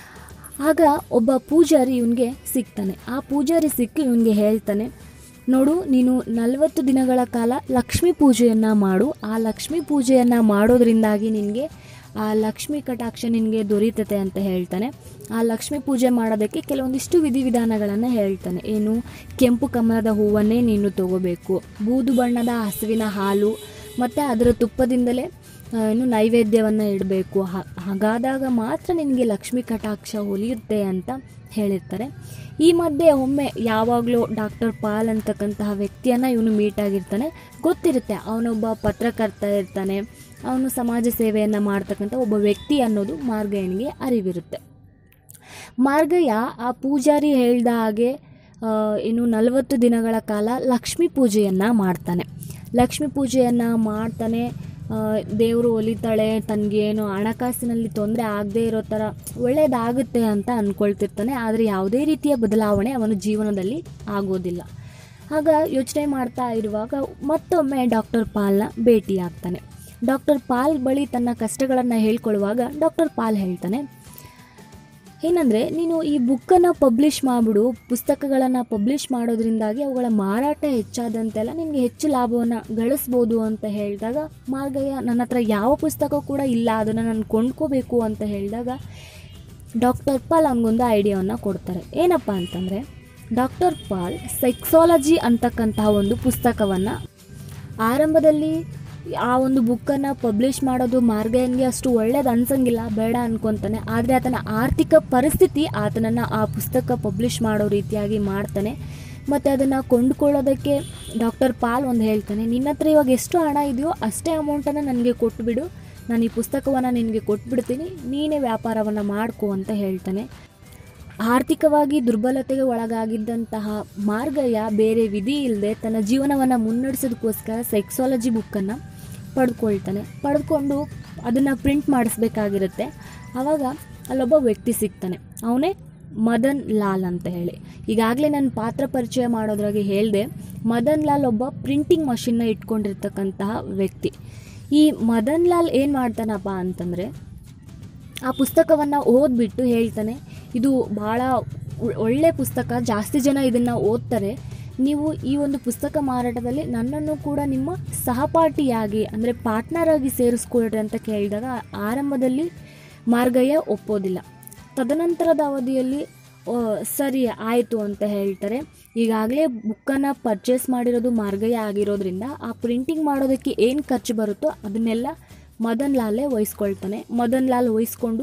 ಆಗ ಒಬ್ಬ ಪೂಜಾರಿ ಇವನಿಗೆ ಸಿಗ್ತಾನೆ. ಆ ಪೂಜಾರಿ ಸಿಕ್ಕಿ ಇವನಿಗೆ ಹೇಳ್ತಾನೆ, ನೋಡು, ನೀನು ನಲವತ್ತು ದಿನಗಳ ಕಾಲ ಲಕ್ಷ್ಮೀ ಪೂಜೆಯನ್ನು ಮಾಡು. ಆ ಲಕ್ಷ್ಮೀ ಪೂಜೆಯನ್ನು ಮಾಡೋದ್ರಿಂದಾಗಿ ನಿನಗೆ ಆ ಲಕ್ಷ್ಮೀ ಕಟಾಕ್ಷ ನಿನಗೆ ದೊರೀತತೆ ಅಂತ ಹೇಳ್ತಾನೆ. ಆ ಲಕ್ಷ್ಮೀ ಪೂಜೆ ಮಾಡೋದಕ್ಕೆ ಕೆಲವೊಂದಿಷ್ಟು ವಿಧಿವಿಧಾನಗಳನ್ನು ಹೇಳ್ತಾನೆ. ಏನು, ಕೆಂಪು ಕಮಲದ ಹೂವನ್ನೇ ನೀನು ತಗೋಬೇಕು, ಬೂದು ಬಣ್ಣದ ಹಸುವಿನ ಹಾಲು ಮತ್ತು ಅದರ ತುಪ್ಪದಿಂದಲೇ ಏನು ನೈವೇದ್ಯವನ್ನು ಇಡಬೇಕು. ಹಾಗಾದಾಗ ಮಾತ್ರ ನಿನಗೆ ಲಕ್ಷ್ಮೀ ಕಟಾಕ್ಷ ಹೊಲಿಯುತ್ತೆ ಅಂತ ಹೇಳಿರ್ತಾರೆ. ಈ ಮಧ್ಯೆ ಒಮ್ಮೆ ಯಾವಾಗಲೂ ಡಾಕ್ಟರ್ ಪಾಲ್ ಅಂತಕ್ಕಂತಹ ವ್ಯಕ್ತಿಯನ್ನು ಇವನು ಮೀಟ್ ಆಗಿರ್ತಾನೆ. ಗೊತ್ತಿರುತ್ತೆ ಅವನೊಬ್ಬ ಪತ್ರಕರ್ತ ಇರ್ತಾನೆ, ಅವನು ಸಮಾಜ ಸೇವೆಯನ್ನು ಮಾಡ್ತಕ್ಕಂಥ ಒಬ್ಬ ವ್ಯಕ್ತಿ ಅನ್ನೋದು ಮಾರ್ಗಯ್ಯನಿಗೆ ಅರಿವಿರುತ್ತೆ. ಮಾರ್ಗಯ್ಯ ಆ ಪೂಜಾರಿ ಹೇಳ್ದ ಹಾಗೆ ಇನ್ನು ನಲವತ್ತು ದಿನಗಳ ಕಾಲ ಲಕ್ಷ್ಮೀ ಪೂಜೆಯನ್ನು ಮಾಡ್ತಾನೆ. ಲಕ್ಷ್ಮೀ ಪೂಜೆಯನ್ನು ಮಾಡ್ತಾನೆ. ದೇವರು ಒಲಿತಾಳೆ, ತನಗೇನು ಹಣಕಾಸಿನಲ್ಲಿ ತೊಂದರೆ ಆಗದೇ ಇರೋ ಥರ ಒಳ್ಳೆಯದಾಗುತ್ತೆ ಅಂತ ಅಂದ್ಕೊಳ್ತಿರ್ತಾನೆ. ಆದರೆ ಯಾವುದೇ ರೀತಿಯ ಬದಲಾವಣೆ ಅವನ ಜೀವನದಲ್ಲಿ ಆಗೋದಿಲ್ಲ. ಆಗ ಯೋಚನೆ ಮಾಡ್ತಾ ಇರುವಾಗ ಮತ್ತೊಮ್ಮೆ ಡಾಕ್ಟರ್ ಪಾಲ್ನ ಭೇಟಿಯಾಗ್ತಾನೆ. ಡಾಕ್ಟರ್ ಪಾಲ್ ಬಳಿ ತನ್ನ ಕಷ್ಟಗಳನ್ನು ಹೇಳ್ಕೊಳ್ಳುವಾಗ ಡಾಕ್ಟರ್ ಪಾಲ್ ಹೇಳ್ತಾನೆ, ಏನಂದರೆ, ನೀನು ಈ ಬುಕ್ಕನ್ನು ಪಬ್ಲಿಷ್ ಮಾಡಿಬಿಡು. ಪುಸ್ತಕಗಳನ್ನು ಪಬ್ಲಿಷ್ ಮಾಡೋದ್ರಿಂದಾಗಿ ಅವುಗಳ ಮಾರಾಟ ಹೆಚ್ಚಾದಂತೆಲ್ಲ ನಿನಗೆ ಹೆಚ್ಚು ಲಾಭವನ್ನು ಗಳಿಸ್ಬೋದು ಅಂತ ಹೇಳಿದಾಗ, ಮಾರ್ಗಯ್ಯ ನನ್ನ ಹತ್ರ ಯಾವ ಪುಸ್ತಕ ಕೂಡ ಇಲ್ಲ, ಅದನ್ನು ನಾನು ಕೊಂಡ್ಕೋಬೇಕು ಅಂತ ಹೇಳಿದಾಗ ಡಾಕ್ಟರ್ ಪಾಲ್ ಅವನಿಗೊಂದು ಐಡಿಯಾವನ್ನು ಕೊಡ್ತಾರೆ. ಏನಪ್ಪ ಅಂತಂದರೆ, ಡಾಕ್ಟರ್ ಪಾಲ್ ಸೈಕ್ಸಾಲಜಿ ಅಂತಕ್ಕಂತಹ ಒಂದು ಪುಸ್ತಕವನ್ನು ಆರಂಭದಲ್ಲಿ ಆ ಒಂದು ಬುಕ್ಕನ್ನು ಪಬ್ಲಿಷ್ ಮಾಡೋದು ಮಾರ್ಗಯ್ಯನಿಗೆ ಅಷ್ಟು ಒಳ್ಳೇದು ಅನ್ಸಂಗಿಲ್ಲ, ಬೇಡ ಅನ್ಕೊತಾನೆ. ಆದರೆ ಆತನ ಆರ್ಥಿಕ ಪರಿಸ್ಥಿತಿ ಆತನನ್ನು ಆ ಪುಸ್ತಕ ಪಬ್ಲಿಷ್ ಮಾಡೋ ರೀತಿಯಾಗಿ ಮಾಡ್ತಾನೆ. ಮತ್ತು ಅದನ್ನು ಕೊಂಡುಕೊಳ್ಳೋದಕ್ಕೆ ಡಾಕ್ಟರ್ ಪಾಲ್ ಒಂದು ಹೇಳ್ತಾನೆ, ನಿನ್ನ ಹತ್ರ ಇವಾಗ ಎಷ್ಟು ಹಣ ಇದೆಯೋ ಅಷ್ಟೇ ಅಮೌಂಟನ್ನು ನನಗೆ ಕೊಟ್ಟುಬಿಡು, ನಾನು ಈ ಪುಸ್ತಕವನ್ನು ನಿನಗೆ ಕೊಟ್ಬಿಡ್ತೀನಿ, ನೀನೇ ವ್ಯಾಪಾರವನ್ನು ಮಾಡ್ಕೋ ಅಂತ ಹೇಳ್ತಾನೆ. ಆರ್ಥಿಕವಾಗಿ ದುರ್ಬಲತೆಗೆ ಒಳಗಾಗಿದ್ದಂತಹ ಮಾರ್ಗಯ್ಯ ಬೇರೆ ವಿಧಿ ಇಲ್ಲದೆ ತನ್ನ ಜೀವನವನ್ನು ಮುನ್ನಡೆಸೋದಕ್ಕೋಸ್ಕರ ಸೈಕ್ಸಾಲಜಿ ಬುಕ್ಕನ್ನು ಪಡ್ಕೊಳ್ತಾನೆ. ಪಡೆದುಕೊಂಡು ಅದನ್ನು ಪ್ರಿಂಟ್ ಮಾಡಿಸ್ಬೇಕಾಗಿರುತ್ತೆ. ಆವಾಗ ಅಲ್ಲೊಬ್ಬ ವ್ಯಕ್ತಿ ಸಿಗ್ತಾನೆ. ಅವನೇ ಮದನ್ ಲಾಲ್ ಅಂತ ಹೇಳಿ. ಈಗಾಗಲೇ ನನ್ನ ಪಾತ್ರ ಪರಿಚಯ ಮಾಡೋದ್ರಾಗೆ ಹೇಳಿದೆ, ಮದನ್ ಲಾಲ್ ಒಬ್ಬ ಪ್ರಿಂಟಿಂಗ್ ಮಷಿನ್ನ ಇಟ್ಕೊಂಡಿರ್ತಕ್ಕಂತಹ ವ್ಯಕ್ತಿ. ಈ ಮದನ್ ಲಾಲ್ ಏನು ಮಾಡ್ತಾನಪ್ಪ ಅಂತಂದರೆ, ಆ ಪುಸ್ತಕವನ್ನು ಓದ್ಬಿಟ್ಟು ಹೇಳ್ತಾನೆ, ಇದು ಭಾಳ ಒಳ್ಳೆ ಪುಸ್ತಕ, ಜಾಸ್ತಿ ಜನ ಇದನ್ನು ಓದ್ತಾರೆ, ನೀವು ಈ ಒಂದು ಪುಸ್ತಕ ಮಾರಾಟದಲ್ಲಿ ನನ್ನನ್ನು ಕೂಡ ನಿಮ್ಮ ಸಹಪಾಠಿಯಾಗಿ ಅಂದರೆ ಪಾರ್ಟ್ನರ್ ಆಗಿ ಸೇರಿಸ್ಕೊಳ್ರಿ ಅಂತ ಕೇಳಿದಾಗ ಆರಂಭದಲ್ಲಿ ಮಾರ್ಗಯ್ಯ ಒಪ್ಪೋದಿಲ್ಲ. ತದನಂತರದ ಅವಧಿಯಲ್ಲಿ ಸರಿ ಆಯಿತು ಅಂತ ಹೇಳ್ತಾರೆ. ಈಗಾಗಲೇ ಬುಕ್ಕನ್ನು ಪರ್ಚೇಸ್ ಮಾಡಿರೋದು ಮಾರ್ಗಯ್ಯ ಆಗಿರೋದ್ರಿಂದ ಆ ಪ್ರಿಂಟಿಂಗ್ ಮಾಡೋದಕ್ಕೆ ಏನು ಖರ್ಚು ಬರುತ್ತೋ ಅದನ್ನೆಲ್ಲ ಮದನ್ ಲಾಲೇ ವಹಿಸ್ಕೊಳ್ತಾನೆ. ಮದನ್ ಲಾಲ್ ವಹಿಸ್ಕೊಂಡು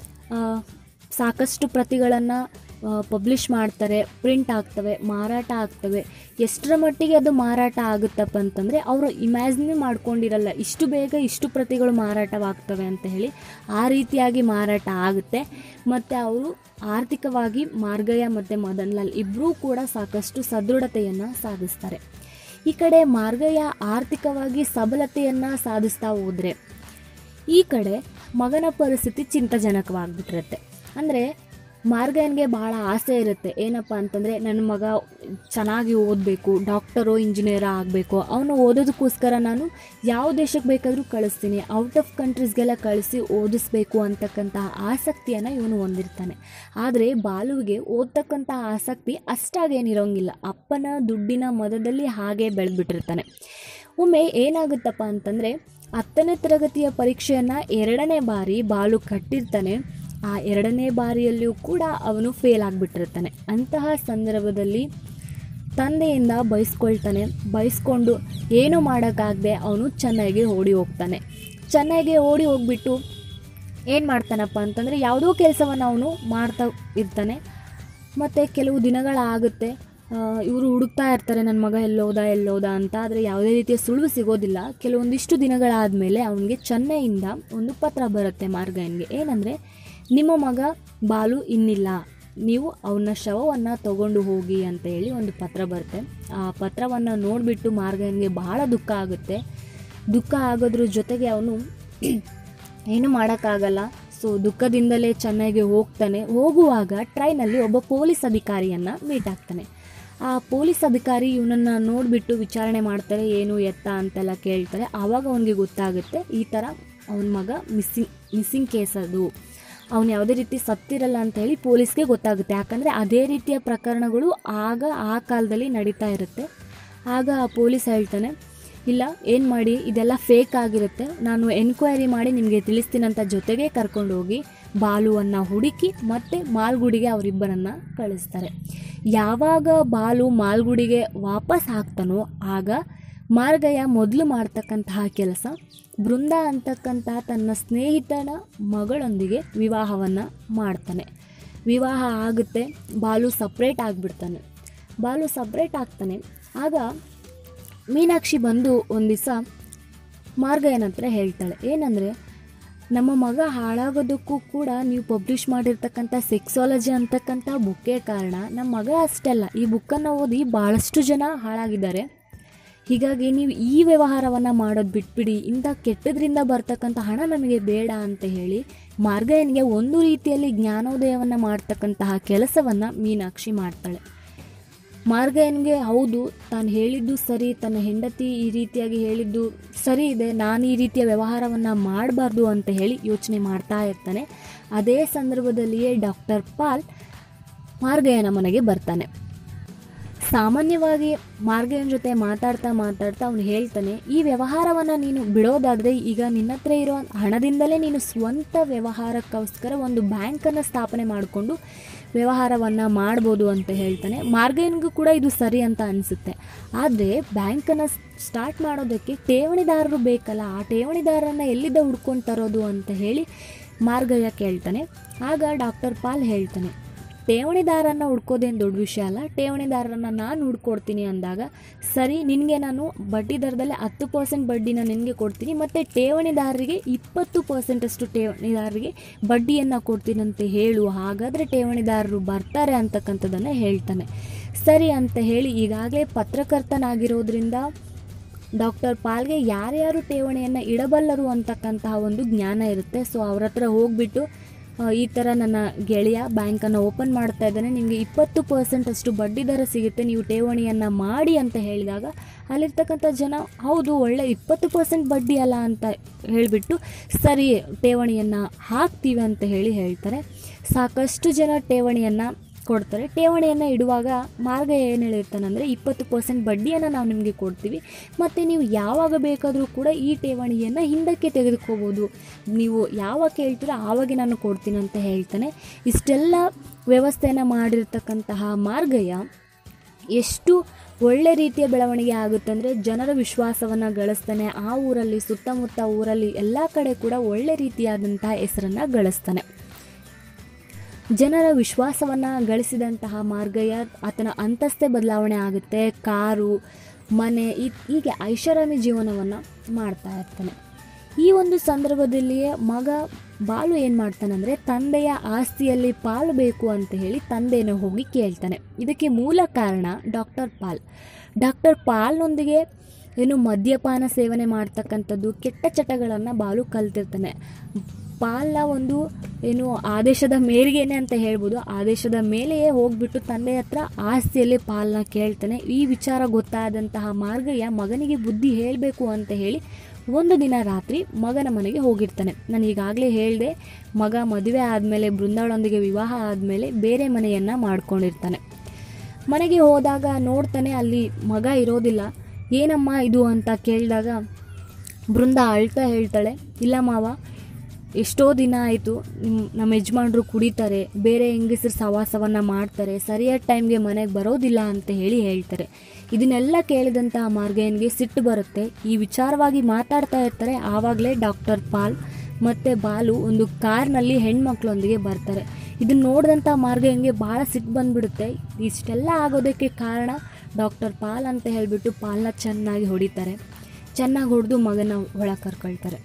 ಸಾಕಷ್ಟು ಪ್ರತಿಗಳನ್ನು ಪಬ್ಲಿಷ್ ಮಾಡ್ತಾರೆ, ಪ್ರಿಂಟ್ ಆಗ್ತವೆ, ಮಾರಾಟ ಆಗ್ತವೆ. ಎಷ್ಟರ ಮಟ್ಟಿಗೆ ಅದು ಮಾರಾಟ ಆಗುತ್ತಪ್ಪ ಅಂತಂದರೆ ಅವರು ಇಮ್ಯಾಜಿನ್ ಮಾಡ್ಕೊಂಡಿರಲ್ಲ ಇಷ್ಟು ಬೇಗ ಇಷ್ಟು ಪ್ರತಿಗಳು ಮಾರಾಟವಾಗ್ತವೆ ಅಂತ ಹೇಳಿ. ಆ ರೀತಿಯಾಗಿ ಮಾರಾಟ ಆಗುತ್ತೆ. ಮತ್ತು ಅವರು ಆರ್ಥಿಕವಾಗಿ ಮಾರ್ಗಯ್ಯ ಮತ್ತು ಮದನ್ ಲಾಲ್ ಇಬ್ಬರೂ ಕೂಡ ಸಾಕಷ್ಟು ಸದೃಢತೆಯನ್ನು ಸಾಧಿಸ್ತಾರೆ. ಈ ಕಡೆ ಮಾರ್ಗಯ್ಯ ಆರ್ಥಿಕವಾಗಿ ಸಬಲತೆಯನ್ನು ಸಾಧಿಸ್ತಾ ಹೋದರೆ, ಈ ಕಡೆ ಮಗನ ಪರಿಸ್ಥಿತಿ ಚಿಂತಾಜನಕವಾಗಿಬಿಟ್ಟಿರುತ್ತೆ. ಅಂದರೆ ಮಾರ್ಗಯನ್ಗೆ ಭಾಳ ಆಸೆ ಇರುತ್ತೆ, ಏನಪ್ಪ ಅಂತಂದರೆ ನನ್ನ ಮಗ ಚೆನ್ನಾಗಿ ಓದಬೇಕು, ಡಾಕ್ಟರೋ ಇಂಜಿನಿಯರ ಆಗಬೇಕು, ಅವನು ಓದೋದಕ್ಕೋಸ್ಕರ ನಾನು ಯಾವ ದೇಶಕ್ಕೆ ಬೇಕಾದರೂ ಕಳಿಸ್ತೀನಿ, ಔಟ್ ಆಫ್ ಕಂಟ್ರೀಸ್ಗೆಲ್ಲ ಕಳಿಸಿ ಓದಿಸ್ಬೇಕು ಅಂತಕ್ಕಂತಹ ಆಸಕ್ತಿಯನ್ನು ಇವನು ಹೊಂದಿರ್ತಾನೆ. ಆದರೆ ಬಾಲುವಿಗೆ ಓದ್ತಕ್ಕಂತಹ ಆಸಕ್ತಿ ಅಷ್ಟಾಗೇನಿರೋಂಗಿಲ್ಲ, ಅಪ್ಪನ ದುಡ್ಡಿನ ಮದದಲ್ಲಿ ಹಾಗೆ ಬೆಳೆದ್ಬಿಟ್ಟಿರ್ತಾನೆ. ಒಮ್ಮೆ ಏನಾಗುತ್ತಪ್ಪ ಅಂತಂದರೆ ಹತ್ತನೇ ತರಗತಿಯ ಪರೀಕ್ಷೆಯನ್ನು ಎರಡನೇ ಬಾರಿ ಬಾಲು ಕಟ್ಟಿರ್ತಾನೆ. ಆ ಎರಡನೇ ಬಾರಿಯಲ್ಲಿಯೂ ಕೂಡ ಅವನು ಫೇಲ್ ಆಗಿಬಿಟ್ಟಿರ್ತಾನೆ. ಅಂತಹ ಸಂದರ್ಭದಲ್ಲಿ ತಂದೆಯಿಂದ ಬಯಸ್ಕೊಳ್ತಾನೆ. ಬಯಸ್ಕೊಂಡು ಏನೂ ಮಾಡೋಕ್ಕಾಗದೆ ಅವನು ಚೆನ್ನೈಗೆ ಓಡಿ ಹೋಗ್ತಾನೆ. ಚೆನ್ನೈಗೆ ಓಡಿ ಹೋಗ್ಬಿಟ್ಟು ಏನು ಮಾಡ್ತಾನಪ್ಪ ಅಂತಂದರೆ ಯಾವುದೋ ಕೆಲಸವನ್ನು ಅವನು ಮಾಡ್ತಾ ಇರ್ತಾನೆ. ಮತ್ತು ಕೆಲವು ದಿನಗಳಾಗುತ್ತೆ, ಇವರು ಹುಡುಕ್ತಾ ಇರ್ತಾರೆ ನನ್ನ ಮಗ ಎಲ್ಲೋದ ಎಲ್ಲೋದ ಅಂತ. ಆದರೆ ಯಾವುದೇ ರೀತಿಯ ಸುಳಿವು ಸಿಗೋದಿಲ್ಲ. ಕೆಲವೊಂದಿಷ್ಟು ದಿನಗಳಾದಮೇಲೆ ಅವನಿಗೆ ಚೆನ್ನೈಯಿಂದ ಒಂದು ಪತ್ರ ಬರುತ್ತೆ ಮಾರ್ಗಯನ್ಗೆ. ಏನಂದರೆ, ನಿಮ್ಮ ಮಗ ಬಾಲು ಇನ್ನಿಲ್ಲ, ನೀವು ಅವನ ಶವವನ್ನು ತಗೊಂಡು ಹೋಗಿ ಅಂತ ಹೇಳಿ ಒಂದು ಪತ್ರ ಬರುತ್ತೆ. ಆ ಪತ್ರವನ್ನು ನೋಡಿಬಿಟ್ಟು ಮಾರ್ಗಯನ್ಗೆ ಬಹಳ ದುಃಖ ಆಗುತ್ತೆ. ದುಃಖ ಆಗೋದ್ರ ಜೊತೆಗೆ ಅವನು ಏನು ಮಾಡೋಕ್ಕಾಗಲ್ಲ. ಸೊ ದುಃಖದಿಂದಲೇ ಚೆನ್ನೈಗೆ ಹೋಗ್ತಾನೆ. ಹೋಗುವಾಗ ಟ್ರೈನಲ್ಲಿ ಒಬ್ಬ ಪೊಲೀಸ್ ಅಧಿಕಾರಿಯನ್ನು ಮೀಟ್ ಆಗ್ತಾನೆ. ಆ ಪೊಲೀಸ್ ಅಧಿಕಾರಿ ಇವನನ್ನು ನೋಡಿಬಿಟ್ಟು ವಿಚಾರಣೆ ಮಾಡ್ತಾರೆ, ಏನು ಎತ್ತ ಅಂತೆಲ್ಲ ಕೇಳ್ತಾರೆ. ಆವಾಗ ಅವನಿಗೆ ಗೊತ್ತಾಗುತ್ತೆ ಈ ಥರ ಅವನ ಮಗ ಮಿಸ್ಸಿಂಗ್ ಮಿಸ್ಸಿಂಗ್ ಕೇಸ್ ಅದು, ಅವನು ಯಾವುದೇ ರೀತಿ ಸತ್ತಿರಲ್ಲ ಅಂತ ಹೇಳಿ ಪೊಲೀಸ್ಗೆ ಗೊತ್ತಾಗುತ್ತೆ. ಯಾಕಂದರೆ ಅದೇ ರೀತಿಯ ಪ್ರಕರಣಗಳು ಆಗ ಆ ಕಾಲದಲ್ಲಿ ನಡೀತಾ ಇರುತ್ತೆ. ಆಗ ಆ ಪೊಲೀಸ್ ಹೇಳ್ತಾನೆ, ಇಲ್ಲ ಏನು ಮಾಡಿ ಇದೆಲ್ಲ ಫೇಕ್ ಆಗಿರುತ್ತೆ, ನಾನು ಎನ್ಕ್ವೈರಿ ಮಾಡಿ ನಿಮಗೆ ತಿಳಿಸ್ತೀನಂತ ಜೊತೆಗೆ ಕರ್ಕೊಂಡೋಗಿ ಬಾಲುವನ್ನು ಹುಡುಕಿ ಮತ್ತು ಮಾಲ್ಗುಡಿಗೆ ಅವರಿಬ್ಬರನ್ನು ಕಳಿಸ್ತಾರೆ. ಯಾವಾಗ ಬಾಲು ಮಾಲ್ಗುಡಿಗೆ ವಾಪಸ್ ಆಗ್ತಾನೋ ಆಗ ಮಾರ್ಗಯ ಮೊದಲು ಮಾಡ್ತಕ್ಕಂತಹ ಕೆಲಸ ಬೃಂದ ಅಂತಕ್ಕಂಥ ತನ್ನ ಸ್ನೇಹಿತನ ಮಗಳೊಂದಿಗೆ ವಿವಾಹವನ್ನು ಮಾಡ್ತಾನೆ. ವಿವಾಹ ಆಗುತ್ತೆ. ಬಾಲು ಸಪ್ರೇಟ್ ಆಗಿಬಿಡ್ತಾನೆ. ಬಾಲು ಸಪ್ರೇಟ್ ಆಗ್ತಾನೆ. ಆಗ ಮೀನಾಕ್ಷಿ ಬಂದು ಒಂದು ದಿವಸ ಮಾರ್ಗಯನ ಹತ್ರ ಹೇಳ್ತಾಳೆ, ಏನಂದರೆ ನಮ್ಮ ಮಗ ಹಾಳಾಗೋದಕ್ಕೂ ಕೂಡ ನೀವು ಪಬ್ಲಿಷ್ ಮಾಡಿರ್ತಕ್ಕಂಥ ಸೆಕ್ಸಾಲಜಿ ಅಂತಕ್ಕಂಥ ಬುಕ್ಕೇ ಕಾರಣ. ನಮ್ಮ ಮಗ ಅಷ್ಟೇ ಅಲ್ಲ, ಈ ಬುಕ್ಕನ್ನು ಓದಿ ಭಾಳಷ್ಟು ಜನ ಹಾಳಾಗಿದ್ದಾರೆ. ಹೀಗಾಗಿ ನೀವು ಈ ವ್ಯವಹಾರವನ್ನು ಮಾಡೋದು ಬಿಟ್ಬಿಡಿ, ಇಂಥ ಕೆಟ್ಟದ್ರಿಂದ ಬರ್ತಕ್ಕಂಥ ಹಣ ನಮಗೆ ಬೇಡ ಅಂತ ಹೇಳಿ ಮಾರ್ಗಯನಿಗೆ ಒಂದು ರೀತಿಯಲ್ಲಿ ಜ್ಞಾನೋದಯವನ್ನು ಮಾಡ್ತಕ್ಕಂತಹ ಕೆಲಸವನ್ನು ಮೀನಾಕ್ಷಿ ಮಾಡ್ತಾಳೆ. ಮಾರ್ಗಯನ್ಗೆ ಹೌದು, ತಾನು ಹೇಳಿದ್ದು ಸರಿ, ತನ್ನ ಹೆಂಡತಿ ಈ ರೀತಿಯಾಗಿ ಹೇಳಿದ್ದು ಸರಿ ಇದೆ, ನಾನು ಈ ರೀತಿಯ ವ್ಯವಹಾರವನ್ನು ಮಾಡಬಾರ್ದು ಅಂತ ಹೇಳಿ ಯೋಚನೆ ಮಾಡ್ತಾ ಇರ್ತಾನೆ. ಅದೇ ಸಂದರ್ಭದಲ್ಲಿಯೇ ಡಾಕ್ಟರ್ ಪಾಲ್ ಮಾರ್ಗಯನ ಮನೆಗೆ ಬರ್ತಾನೆ. ಸಾಮಾನ್ಯವಾಗಿ ಮಾರ್ಗಯನ ಜೊತೆ ಮಾತಾಡ್ತಾ ಮಾತಾಡ್ತಾ ಅವನು ಹೇಳ್ತಾನೆ, ಈ ವ್ಯವಹಾರವನ್ನು ನೀನು ಬಿಡೋದಾದರೆ ಈಗ ನಿನ್ನ ಹತ್ರ ಇರೋ ಹಣದಿಂದಲೇ ನೀನು ಸ್ವಂತ ವ್ಯವಹಾರಕ್ಕೋಸ್ಕರ ಒಂದು ಬ್ಯಾಂಕನ್ನು ಸ್ಥಾಪನೆ ಮಾಡಿಕೊಂಡು ವ್ಯವಹಾರವನ್ನು ಮಾಡ್ಬೋದು ಅಂತ ಹೇಳ್ತಾನೆ. ಮಾರ್ಗಯನ್ಗೂ ಕೂಡ ಇದು ಸರಿ ಅಂತ ಅನಿಸುತ್ತೆ. ಆದರೆ ಬ್ಯಾಂಕನ್ನು ಸ್ಟಾರ್ಟ್ ಮಾಡೋದಕ್ಕೆ ಠೇವಣಿದಾರರು ಬೇಕಲ್ಲ, ಆ ಠೇವಣಿದಾರರನ್ನು ಎಲ್ಲಿದ್ದ ಹುಡ್ಕೊಂಡು ತರೋದು ಅಂತ ಹೇಳಿ ಮಾರ್ಗಯ ಕೇಳ್ತಾನೆ. ಆಗ ಡಾಕ್ಟರ್ ಪಾಲ್ ಹೇಳ್ತಾನೆ, ಠೇವಣಿದಾರನ್ನ ಹುಡ್ಕೋದೇನು ದೊಡ್ಡ ವಿಷಯ ಅಲ್ಲ, ಠೇವಣಿದಾರರನ್ನು ನಾನು ಹುಡ್ಕೊಡ್ತೀನಿ ಅಂದಾಗ, ಸರಿ ನಿನಗೆ ನಾನು ಬಡ್ಡಿ ದರದಲ್ಲಿ ಹತ್ತು ಪರ್ಸೆಂಟ್ ಬಡ್ಡಿನ ನಿನಗೆ ಕೊಡ್ತೀನಿ ಮತ್ತು ಠೇವಣಿದಾರರಿಗೆ ಇಪ್ಪತ್ತು ಪರ್ಸೆಂಟಷ್ಟು ಠೇವಣಿದಾರರಿಗೆ ಬಡ್ಡಿಯನ್ನು ಕೊಡ್ತೀನಂತ ಹೇಳು, ಹಾಗಾದರೆ ಠೇವಣಿದಾರರು ಬರ್ತಾರೆ ಅಂತಕ್ಕಂಥದ್ದನ್ನು ಹೇಳ್ತಾನೆ. ಸರಿ ಅಂತ ಹೇಳಿ ಈಗಾಗಲೇ ಪತ್ರಕರ್ತನಾಗಿರೋದ್ರಿಂದ ಡಾಕ್ಟರ್ ಪಾಲ್ಗೆ ಯಾರ್ಯಾರು ಠೇವಣಿಯನ್ನು ಇಡಬಲ್ಲರು ಅಂತಕ್ಕಂತಹ ಒಂದು ಜ್ಞಾನ ಇರುತ್ತೆ. ಸೊ ಅವ್ರ ಹತ್ರ ಹೋಗ್ಬಿಟ್ಟು ಈ ಥರ ನನ್ನ ಗೆಳೆಯ ಬ್ಯಾಂಕನ್ನು ಓಪನ್ ಮಾಡ್ತಾ ಇದ್ದಾನೆ, ನಿಮಗೆ ಇಪ್ಪತ್ತು ಪರ್ಸೆಂಟ್ ಅಷ್ಟು ಬಡ್ಡಿ ದರ ಸಿಗುತ್ತೆ, ನೀವು ಠೇವಣಿಯನ್ನು ಮಾಡಿ ಅಂತ ಹೇಳಿದಾಗ ಅಲ್ಲಿರ್ತಕ್ಕಂಥ ಜನ ಹೌದು ಒಳ್ಳೆ ಇಪ್ಪತ್ತು ಪರ್ಸೆಂಟ್ ಬಡ್ಡಿ ಅಲ್ಲ ಅಂತ ಹೇಳಿಬಿಟ್ಟು ಸರಿ ಠೇವಣಿಯನ್ನು ಹಾಕ್ತೀವಿ ಅಂತ ಹೇಳಿ ಹೇಳ್ತಾರೆ. ಸಾಕಷ್ಟು ಜನ ಠೇವಣಿಯನ್ನು ಕೊಡ್ತಾರೆ. ಠೇವಣಿಯನ್ನು ಇಡುವಾಗ ಮಾರ್ಗ ಏನು ಹೇಳಿರ್ತಾನಂದರೆ, ಇಪ್ಪತ್ತು ಪರ್ಸೆಂಟ್ ಬಡ್ಡಿಯನ್ನು ನಾವು ನಿಮಗೆ ಕೊಡ್ತೀವಿ ಮತ್ತು ನೀವು ಯಾವಾಗ ಬೇಕಾದರೂ ಕೂಡ ಈ ಠೇವಣಿಯನ್ನು ಹಿಂದಕ್ಕೆ ತೆಗೆದುಕೋಬೋದು, ನೀವು ಯಾವಾಗ ಕೇಳ್ತೀರೋ ಆವಾಗ ನಾನು ಕೊಡ್ತೀನಿ ಅಂತ ಹೇಳ್ತಾನೆ. ಇಷ್ಟೆಲ್ಲ ವ್ಯವಸ್ಥೆಯನ್ನು ಮಾಡಿರ್ತಕ್ಕಂತಹ ಮಾರ್ಗಯ್ಯ ಎಷ್ಟು ಒಳ್ಳೆ ರೀತಿಯ ಬೆಳವಣಿಗೆ ಆಗುತ್ತೆ ಅಂದರೆ ಜನರ ವಿಶ್ವಾಸವನ್ನು ಗಳಿಸ್ತಾನೆ. ಆ ಊರಲ್ಲಿ ಸುತ್ತಮುತ್ತ ಊರಲ್ಲಿ ಎಲ್ಲ ಕಡೆ ಕೂಡ ಒಳ್ಳೆ ರೀತಿಯಾದಂತಹ ಹೆಸರನ್ನು ಗಳಿಸ್ತಾನೆ. ಜನರ ವಿಶ್ವಾಸವನ್ನು ಗಳಿಸಿದಂತಹ ಮಾರ್ಗಯ್ಯ ಆತನ ಅಂತಸ್ತೆ ಬದಲಾವಣೆ ಆಗುತ್ತೆ. ಕಾರು, ಮನೆ, ಈ ಹೀಗೆ ಐಷಾರಾಮಿ ಜೀವನವನ್ನು ಮಾಡ್ತಾ ಇರ್ತಾನೆ. ಈ ಒಂದು ಸಂದರ್ಭದಲ್ಲಿಯೇ ಮಗ ಬಾಲು ಏನು ಮಾಡ್ತಾನಂದರೆ, ತಂದೆಯ ಆಸ್ತಿಯಲ್ಲಿ ಪಾಲು ಬೇಕು ಅಂತ ಹೇಳಿ ತಂದೆಯನ್ನು ಹೋಗಿ ಕೇಳ್ತಾನೆ. ಇದಕ್ಕೆ ಮೂಲ ಕಾರಣ ಡಾಕ್ಟರ್ ಪಾಲ್. ಡಾಕ್ಟರ್ ಪಾಲ್ನೊಂದಿಗೆ ಏನು ಮದ್ಯಪಾನ ಸೇವನೆ ಮಾಡ್ತಕ್ಕಂಥದ್ದು, ಕೆಟ್ಟ ಚಟಗಳನ್ನು ಬಾಲು ಕಲ್ತಿರ್ತಾನೆ. ಪಾಲ್ನ ಒಂದು ಏನು ಆದೇಶದ ಮೇರೆಗೇನೆ ಅಂತ ಹೇಳ್ಬೋದು, ಆದೇಶದ ಮೇಲೆಯೇ ಹೋಗ್ಬಿಟ್ಟು ತಂದೆ ಹತ್ರ ಆಸ್ತಿಯಲ್ಲಿ ಪಾಲ್ನ ಕೇಳ್ತಾನೆ. ಈ ವಿಚಾರ ಗೊತ್ತಾದಂತಹ ಮಾರ್ಗಯ್ಯ ಮಗನಿಗೆ ಬುದ್ಧಿ ಹೇಳಬೇಕು ಅಂತ ಹೇಳಿ ಒಂದು ದಿನ ರಾತ್ರಿ ಮಗನ ಮನೆಗೆ ಹೋಗಿರ್ತಾನೆ. ನಾನು ಈಗಾಗಲೇ ಹೇಳಿದೆ, ಮಗ ಮದುವೆ ಆದಮೇಲೆ ಬೃಂದಾಳೊಂದಿಗೆ ವಿವಾಹ ಆದಮೇಲೆ ಬೇರೆ ಮನೆಯನ್ನು ಮಾಡ್ಕೊಂಡಿರ್ತಾನೆ. ಮನೆಗೆ ಹೋದಾಗ ನೋಡ್ತಾನೆ ಅಲ್ಲಿ ಮಗ ಇರೋದಿಲ್ಲ. ಏನಮ್ಮ ಇದು ಅಂತ ಕೇಳಿದಾಗ ಬೃಂದ ಅಳ್ತಾ ಹೇಳ್ತಾಳೆ, ಇಲ್ಲ ಮಾವ, ಎಷ್ಟೋ ದಿನ ಆಯಿತು, ನಮ್ಮ ಯಜಮಾನ್ರು ಕುಡಿತಾರೆ, ಬೇರೆ ಹೆಂಗಸರು ಸವಾಸವನ್ನು ಮಾಡ್ತಾರೆ, ಸರಿಯಾದ ಟೈಮ್ಗೆ ಮನೆಗೆ ಬರೋದಿಲ್ಲ ಅಂತ ಹೇಳಿ ಹೇಳ್ತಾರೆ. ಇದನ್ನೆಲ್ಲ ಕೇಳಿದಂತಹ ಮಾರ್ಗಯ್ಯನಿಗೆ ಸಿಟ್ಟು ಬರುತ್ತೆ. ಈ ವಿಚಾರವಾಗಿ ಮಾತಾಡ್ತಾ ಇರ್ತಾರೆ. ಆವಾಗಲೇ ಡಾಕ್ಟರ್ ಪಾಲ್ ಮತ್ತು ಬಾಲು ಒಂದು ಕಾರ್ನಲ್ಲಿ ಹೆಣ್ಮಕ್ಳೊಂದಿಗೆ ಬರ್ತಾರೆ. ಇದನ್ನು ನೋಡಿದಂಥ ಮಾರ್ಗಯ್ಯನಿಗೆ ಭಾಳ ಸಿಟ್ಟು ಬಂದುಬಿಡುತ್ತೆ. ಇಷ್ಟೆಲ್ಲ ಆಗೋದಕ್ಕೆ ಕಾರಣ ಡಾಕ್ಟರ್ ಪಾಲ್ ಅಂತ ಹೇಳಿಬಿಟ್ಟು ಪಾಲ್ನ ಚೆನ್ನಾಗಿ ಹೊಡಿತಾರೆ. ಚೆನ್ನಾಗಿ ಹೊಡೆದು ಮಗನ ಒಳಗೆ ಕರ್ಕೊಳ್ತಾರೆ.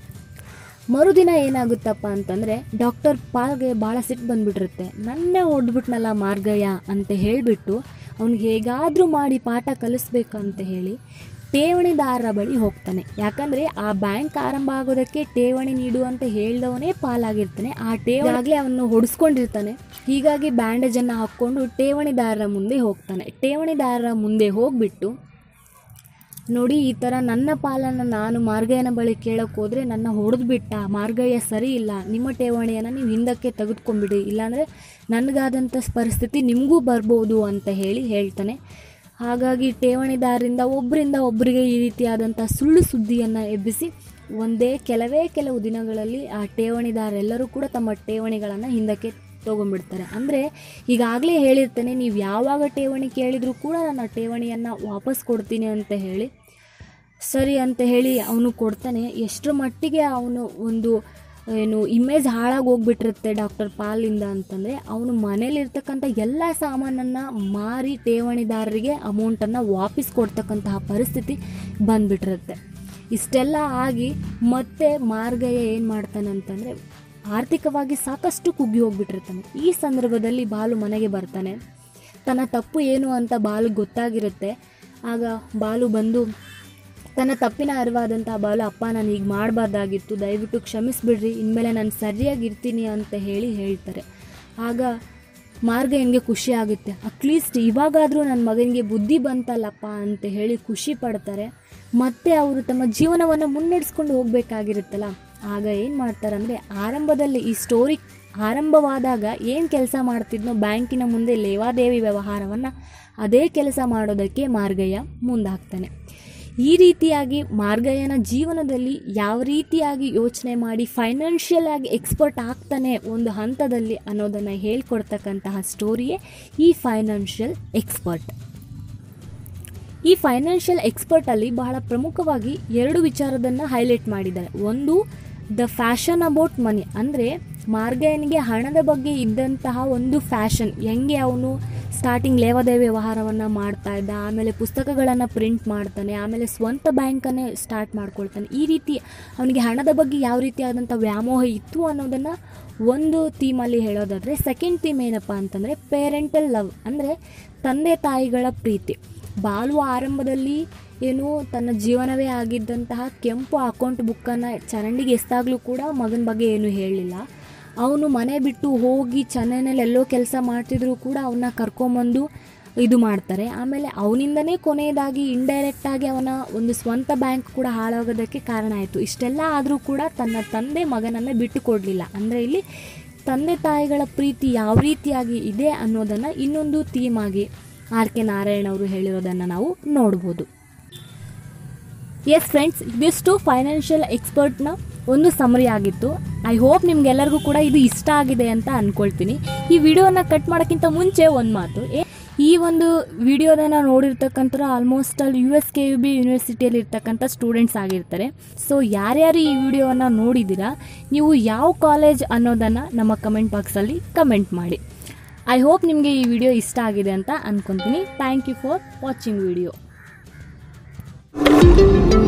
ಮರುದಿನ ಏನಾಗುತ್ತಪ್ಪ ಅಂತಂದರೆ ಡಾಕ್ಟರ್ ಪಾಲ್ಗೆ ಭಾಳ ಸಿಟ್ಟು ಬಂದುಬಿಟ್ಟಿರುತ್ತೆ. ನನ್ನೇ ಹೊಡೆದ್ಬಿಟ್ನಲ್ಲ ಮಾರ್ಗಯ್ಯ ಅಂತ ಹೇಳಿಬಿಟ್ಟು ಅವ್ನಿಗೆ ಹೇಗಾದರೂ ಮಾಡಿ ಪಾಠ ಕಲಿಸ್ಬೇಕಂತ ಹೇಳಿ ಠೇವಣಿದಾರರ ಬಳಿ ಹೋಗ್ತಾನೆ. ಯಾಕಂದರೆ ಆ ಬ್ಯಾಂಕ್ ಆರಂಭ ಆಗೋದಕ್ಕೆ ಠೇವಣಿ ನೀಡು ಅಂತ ಹೇಳಿದವನೇ ಪಾಲಾಗಿರ್ತಾನೆ. ಆ ಠೇವಣಿಯಾಗಲೇ ಅವನು ಹೊಡೆಸ್ಕೊಂಡಿರ್ತಾನೆ. ಹೀಗಾಗಿ ಬ್ಯಾಂಡೇಜನ್ನು ಹಾಕ್ಕೊಂಡು ಠೇವಣಿದಾರರ ಮುಂದೆ ಹೋಗ್ತಾನೆ. ಠೇವಣಿದಾರರ ಮುಂದೆ ಹೋಗಿಬಿಟ್ಟು, ನೋಡಿ, ಈ ಥರ ನನ್ನ ಪಾಲನ್ನು ನಾನು ಮಾರ್ಗಯ್ಯನ ಬಳಿ ಕೇಳೋಕ್ಕೆ ಹೋದರೆ ನನ್ನ ಹೊಡೆದ್ಬಿಟ್ಟ, ಮಾರ್ಗಯ್ಯ ಸರಿ ಇಲ್ಲ, ನಿಮ್ಮ ಠೇವಣಿಯನ್ನು ನೀವು ಹಿಂದಕ್ಕೆ ತೆಗೆದುಕೊಂಡ್ಬಿಡಿ, ಇಲ್ಲಾಂದರೆ ನನಗಾದಂಥ ಪರಿಸ್ಥಿತಿ ನಿಮಗೂ ಬರ್ಬೋದು ಅಂತ ಹೇಳಿ ಹೇಳ್ತಾನೆ. ಹಾಗಾಗಿ ಠೇವಣಿದಾರರಿಂದ ಒಬ್ಬರಿಂದ ಒಬ್ಬರಿಗೆ ಈ ರೀತಿಯಾದಂಥ ಸುಳ್ಳು ಸುದ್ದಿಯನ್ನು ಎಬ್ಬಿಸಿ ಒಂದೇ ಕೆಲವೇ ಕೆಲವು ದಿನಗಳಲ್ಲಿ ಆ ಠೇವಣಿದಾರೆಲ್ಲರೂ ಕೂಡ ತಮ್ಮ ಠೇವಣಿಗಳನ್ನು ಹಿಂದಕ್ಕೆ ತೊಗೊಂಡ್ಬಿಡ್ತಾರೆ. ಅಂದರೆ ಈಗಾಗಲೇ ಹೇಳಿರ್ತಾನೆ, ನೀವು ಯಾವಾಗ ಠೇವಣಿ ಕೇಳಿದರೂ ಕೂಡ ನನ್ನ ಠೇವಣಿಯನ್ನು ವಾಪಸ್ ಕೊಡ್ತೀನಿ ಅಂತ ಹೇಳಿ. ಸರಿ ಅಂತ ಹೇಳಿ ಅವನು ಕೊಡ್ತಾನೆ. ಎಷ್ಟರ ಮಟ್ಟಿಗೆ ಅವನು ಒಂದು ಏನು ಇಮೇಜ್ ಹಾಳಾಗಿ ಹೋಗ್ಬಿಟ್ಟಿರುತ್ತೆ ಡಾಕ್ಟರ್ ಪಾಲಿಂದ ಅಂತಂದರೆ, ಅವನು ಮನೇಲಿರ್ತಕ್ಕಂಥ ಎಲ್ಲ ಸಾಮಾನನ್ನು ಮಾರಿ ಠೇವಣಿದಾರರಿಗೆ ಅಮೌಂಟನ್ನು ವಾಪಸ್ ಕೊಡ್ತಕ್ಕಂತಹ ಪರಿಸ್ಥಿತಿ ಬಂದುಬಿಟ್ಟಿರುತ್ತೆ. ಇಷ್ಟೆಲ್ಲ ಆಗಿ ಮತ್ತೆ ಮಾರ್ಗಯ್ಯ ಏನು ಮಾಡ್ತಾನೆ ಅಂತಂದರೆ ಆರ್ಥಿಕವಾಗಿ ಸಾಕಷ್ಟು ಕುಗ್ಗಿ ಹೋಗ್ಬಿಟ್ಟಿರ್ತಾನೆ. ಈ ಸಂದರ್ಭದಲ್ಲಿ ಬಾಲು ಮನೆಗೆ ಬರ್ತಾನೆ. ತನ್ನ ತಪ್ಪು ಏನು ಅಂತ ಬಾಲು ಗೊತ್ತಾಗಿರುತ್ತೆ. ಆಗ ಬಾಲು ಬಂದು ತನ್ನ ತಪ್ಪಿನ ಅರಿವಾದಂಥ ಬಾಲು, ಅಪ್ಪ ನಾನು ಹೀಗೆ ಮಾಡಬಾರ್ದಾಗಿತ್ತು, ದಯವಿಟ್ಟು ಕ್ಷಮಿಸಿಬಿಡ್ರಿ, ಇನ್ಮೇಲೆ ನಾನು ಸರಿಯಾಗಿರ್ತೀನಿ ಅಂತ ಹೇಳಿ ಹೇಳ್ತಾರೆ. ಆಗ ಮಾರ್ಗಯ್ಯನಿಗೆ ಖುಷಿ ಆಗುತ್ತೆ. ಅಟ್ಲೀಸ್ಟ್ ಇವಾಗಾದರೂ ನನ್ನ ಮಗನಿಗೆ ಬುದ್ಧಿ ಬಂತಲ್ಲಪ್ಪ ಅಂತ ಹೇಳಿ ಖುಷಿ ಪಡ್ತಾರೆ. ಮತ್ತು ಅವರು ತಮ್ಮ ಜೀವನವನ್ನು ಮುನ್ನಡೆಸ್ಕೊಂಡು ಹೋಗಬೇಕಾಗಿರುತ್ತಲ್ಲ. ಆಗ ಏನು ಮಾಡ್ತಾರಂದರೆ, ಆರಂಭದಲ್ಲಿ ಈ ಸ್ಟೋರಿ ಆರಂಭವಾದಾಗ ಏನು ಕೆಲಸ ಮಾಡ್ತಿದ್ನೋ ಬ್ಯಾಂಕಿನ ಮುಂದೆ ಲೇವಾದೇವಿ ವ್ಯವಹಾರವನ್ನು, ಅದೇ ಕೆಲಸ ಮಾಡೋದಕ್ಕೆ ಮಾರ್ಗಯ್ಯ ಮುಂದಾಗ್ತಾನೆ. ಈ ರೀತಿಯಾಗಿ ಮಾರ್ಗಯ್ಯನ ಜೀವನದಲ್ಲಿ ಯಾವ ರೀತಿಯಾಗಿ ಯೋಚನೆ ಮಾಡಿ ಫೈನಾನ್ಷಿಯಲ್ ಆಗಿ ಎಕ್ಸ್ಪರ್ಟ್ ಆಗ್ತಾನೆ ಒಂದು ಹಂತದಲ್ಲಿ ಅನ್ನೋದನ್ನು ಹೇಳ್ಕೊಡ್ತಕ್ಕಂತಹ ಸ್ಟೋರಿಯೇ ಈ ಫೈನಾನ್ಷಿಯಲ್ ಎಕ್ಸ್ಪರ್ಟ್. ಈ ಫೈನಾನ್ಷಿಯಲ್ ಎಕ್ಸ್ಪರ್ಟಲ್ಲಿ ಬಹಳ ಪ್ರಮುಖವಾಗಿ ಎರಡು ವಿಚಾರದನ್ನು ಹೈಲೈಟ್ ಮಾಡಿದ್ದಾರೆ. ಒಂದು, ದ ಫ್ಯಾಷನ್ ಅಬೌಟ್ ಮನಿ, ಅಂದರೆ ಮಾರ್ಗಯ್ಯನಿಗೆ ಹಣದ ಬಗ್ಗೆ ಇದ್ದಂತಹ ಒಂದು ಫ್ಯಾಷನ್, ಹೆಂಗೆ ಅವನು ಸ್ಟಾರ್ಟಿಂಗ್ ಲೇವಾದೇವಿ ವ್ಯವಹಾರವನ್ನು ಮಾಡ್ತಾ ಇದ್ದ, ಆಮೇಲೆ ಪುಸ್ತಕಗಳನ್ನು ಪ್ರಿಂಟ್ ಮಾಡ್ತಾನೆ, ಆಮೇಲೆ ಸ್ವಂತ ಬ್ಯಾಂಕನ್ನೇ ಸ್ಟಾರ್ಟ್ ಮಾಡ್ಕೊಳ್ತಾನೆ. ಈ ರೀತಿ ಅವನಿಗೆ ಹಣದ ಬಗ್ಗೆ ಯಾವ ರೀತಿಯಾದಂಥ ವ್ಯಾಮೋಹ ಇತ್ತು ಅನ್ನೋದನ್ನು ಒಂದು ಥೀಮಲ್ಲಿ ಹೇಳೋದಾದರೆ, ಸೆಕೆಂಡ್ ಥೀಮ್ ಏನಪ್ಪ ಅಂತಂದರೆ ಪೇರೆಂಟಲ್ ಲವ್, ಅಂದರೆ ತಂದೆ ತಾಯಿಗಳ ಪ್ರೀತಿ. ಬಾಲು ಆರಂಭದಲ್ಲಿ ಏನು ತನ್ನ ಜೀವನವೇ ಆಗಿದ್ದಂತಹ ಕೆಂಪು ಅಕೌಂಟ್ ಬುಕ್ಕನ್ನು ಚರಂಡಿಗೆ ಎಸ್ದಾಗಲೂ ಕೂಡ ಮಗನ ಬಗ್ಗೆ ಏನೂ ಹೇಳಲಿಲ್ಲ. ಅವನು ಮನೆ ಬಿಟ್ಟು ಹೋಗಿ ಚೆನ್ನೈನಲ್ಲಿ ಎಲ್ಲೋ ಕೆಲಸ ಮಾಡ್ತಿದ್ರು ಕೂಡ ಅವನ್ನ ಕರ್ಕೊಂಬಂದು ಇದು ಮಾಡ್ತಾರೆ. ಆಮೇಲೆ ಅವನಿಂದನೇ ಕೊನೆಯದಾಗಿ ಇಂಡೈರೆಕ್ಟಾಗಿ ಅವನ ಒಂದು ಸ್ವಂತ ಬ್ಯಾಂಕ್ ಕೂಡ ಹಾಳಾಗೋದಕ್ಕೆ ಕಾರಣ ಆಯಿತು. ಇಷ್ಟೆಲ್ಲ ಆದರೂ ಕೂಡ ತನ್ನ ತಂದೆ ಮಗನನ್ನು ಬಿಟ್ಟು ಕೊಡಲಿಲ್ಲ. ಅಂದರೆ ಇಲ್ಲಿ ತಂದೆ ತಾಯಿಗಳ ಪ್ರೀತಿ ಯಾವ ರೀತಿಯಾಗಿ ಇದೆ ಅನ್ನೋದನ್ನು ಇನ್ನೊಂದು ಥೀಮ್ ಆಗಿ ಆರ್ ಕೆ ನಾರಾಯಣ್ ಅವರು ಹೇಳಿರೋದನ್ನು ನಾವು ನೋಡ್ಬೋದು. ಎಸ್ ಫ್ರೆಂಡ್ಸ್, ಇದಿಷ್ಟು ಫೈನಾನ್ಷಿಯಲ್ ಎಕ್ಸ್ಪರ್ಟ್ನ ಒಂದು ಸಮರಿ ಆಗಿತ್ತು. ಐ ಹೋಪ್ ನಿಮ್ಗೆಲ್ಲರಿಗೂ ಕೂಡ ಇದು ಇಷ್ಟ ಆಗಿದೆ ಅಂತ ಅಂದ್ಕೊಳ್ತೀನಿ. ಈ ವಿಡಿಯೋನ ಕಟ್ ಮಾಡೋಕ್ಕಿಂತ ಮುಂಚೆ ಒಂದು ಮಾತು, ಈ ಒಂದು ವಿಡಿಯೋದನ್ನು ನೋಡಿರ್ತಕ್ಕಂಥ ಆಲ್ಮೋಸ್ಟ್ ಅಲ್ಲಿ U S K U B ಯೂನಿವರ್ಸಿಟಿಯಲ್ಲಿ ಇರ್ತಕ್ಕಂಥ ಸ್ಟೂಡೆಂಟ್ಸ್ ಆಗಿರ್ತಾರೆ. ಸೊ ಯಾರ್ಯಾರು ಈ ವಿಡಿಯೋವನ್ನು ನೋಡಿದ್ದೀರಾ, ನೀವು ಯಾವ ಕಾಲೇಜ್ ಅನ್ನೋದನ್ನು ನಮ್ಮ ಕಮೆಂಟ್ ಬಾಕ್ಸಲ್ಲಿ ಕಮೆಂಟ್ ಮಾಡಿ. ಐ ಹೋಪ್ ನಿಮಗೆ ಈ ವಿಡಿಯೋ ಇಷ್ಟ ಆಗಿದೆ ಅಂತ ಅಂದ್ಕೊತೀನಿ. Thank you for watching video.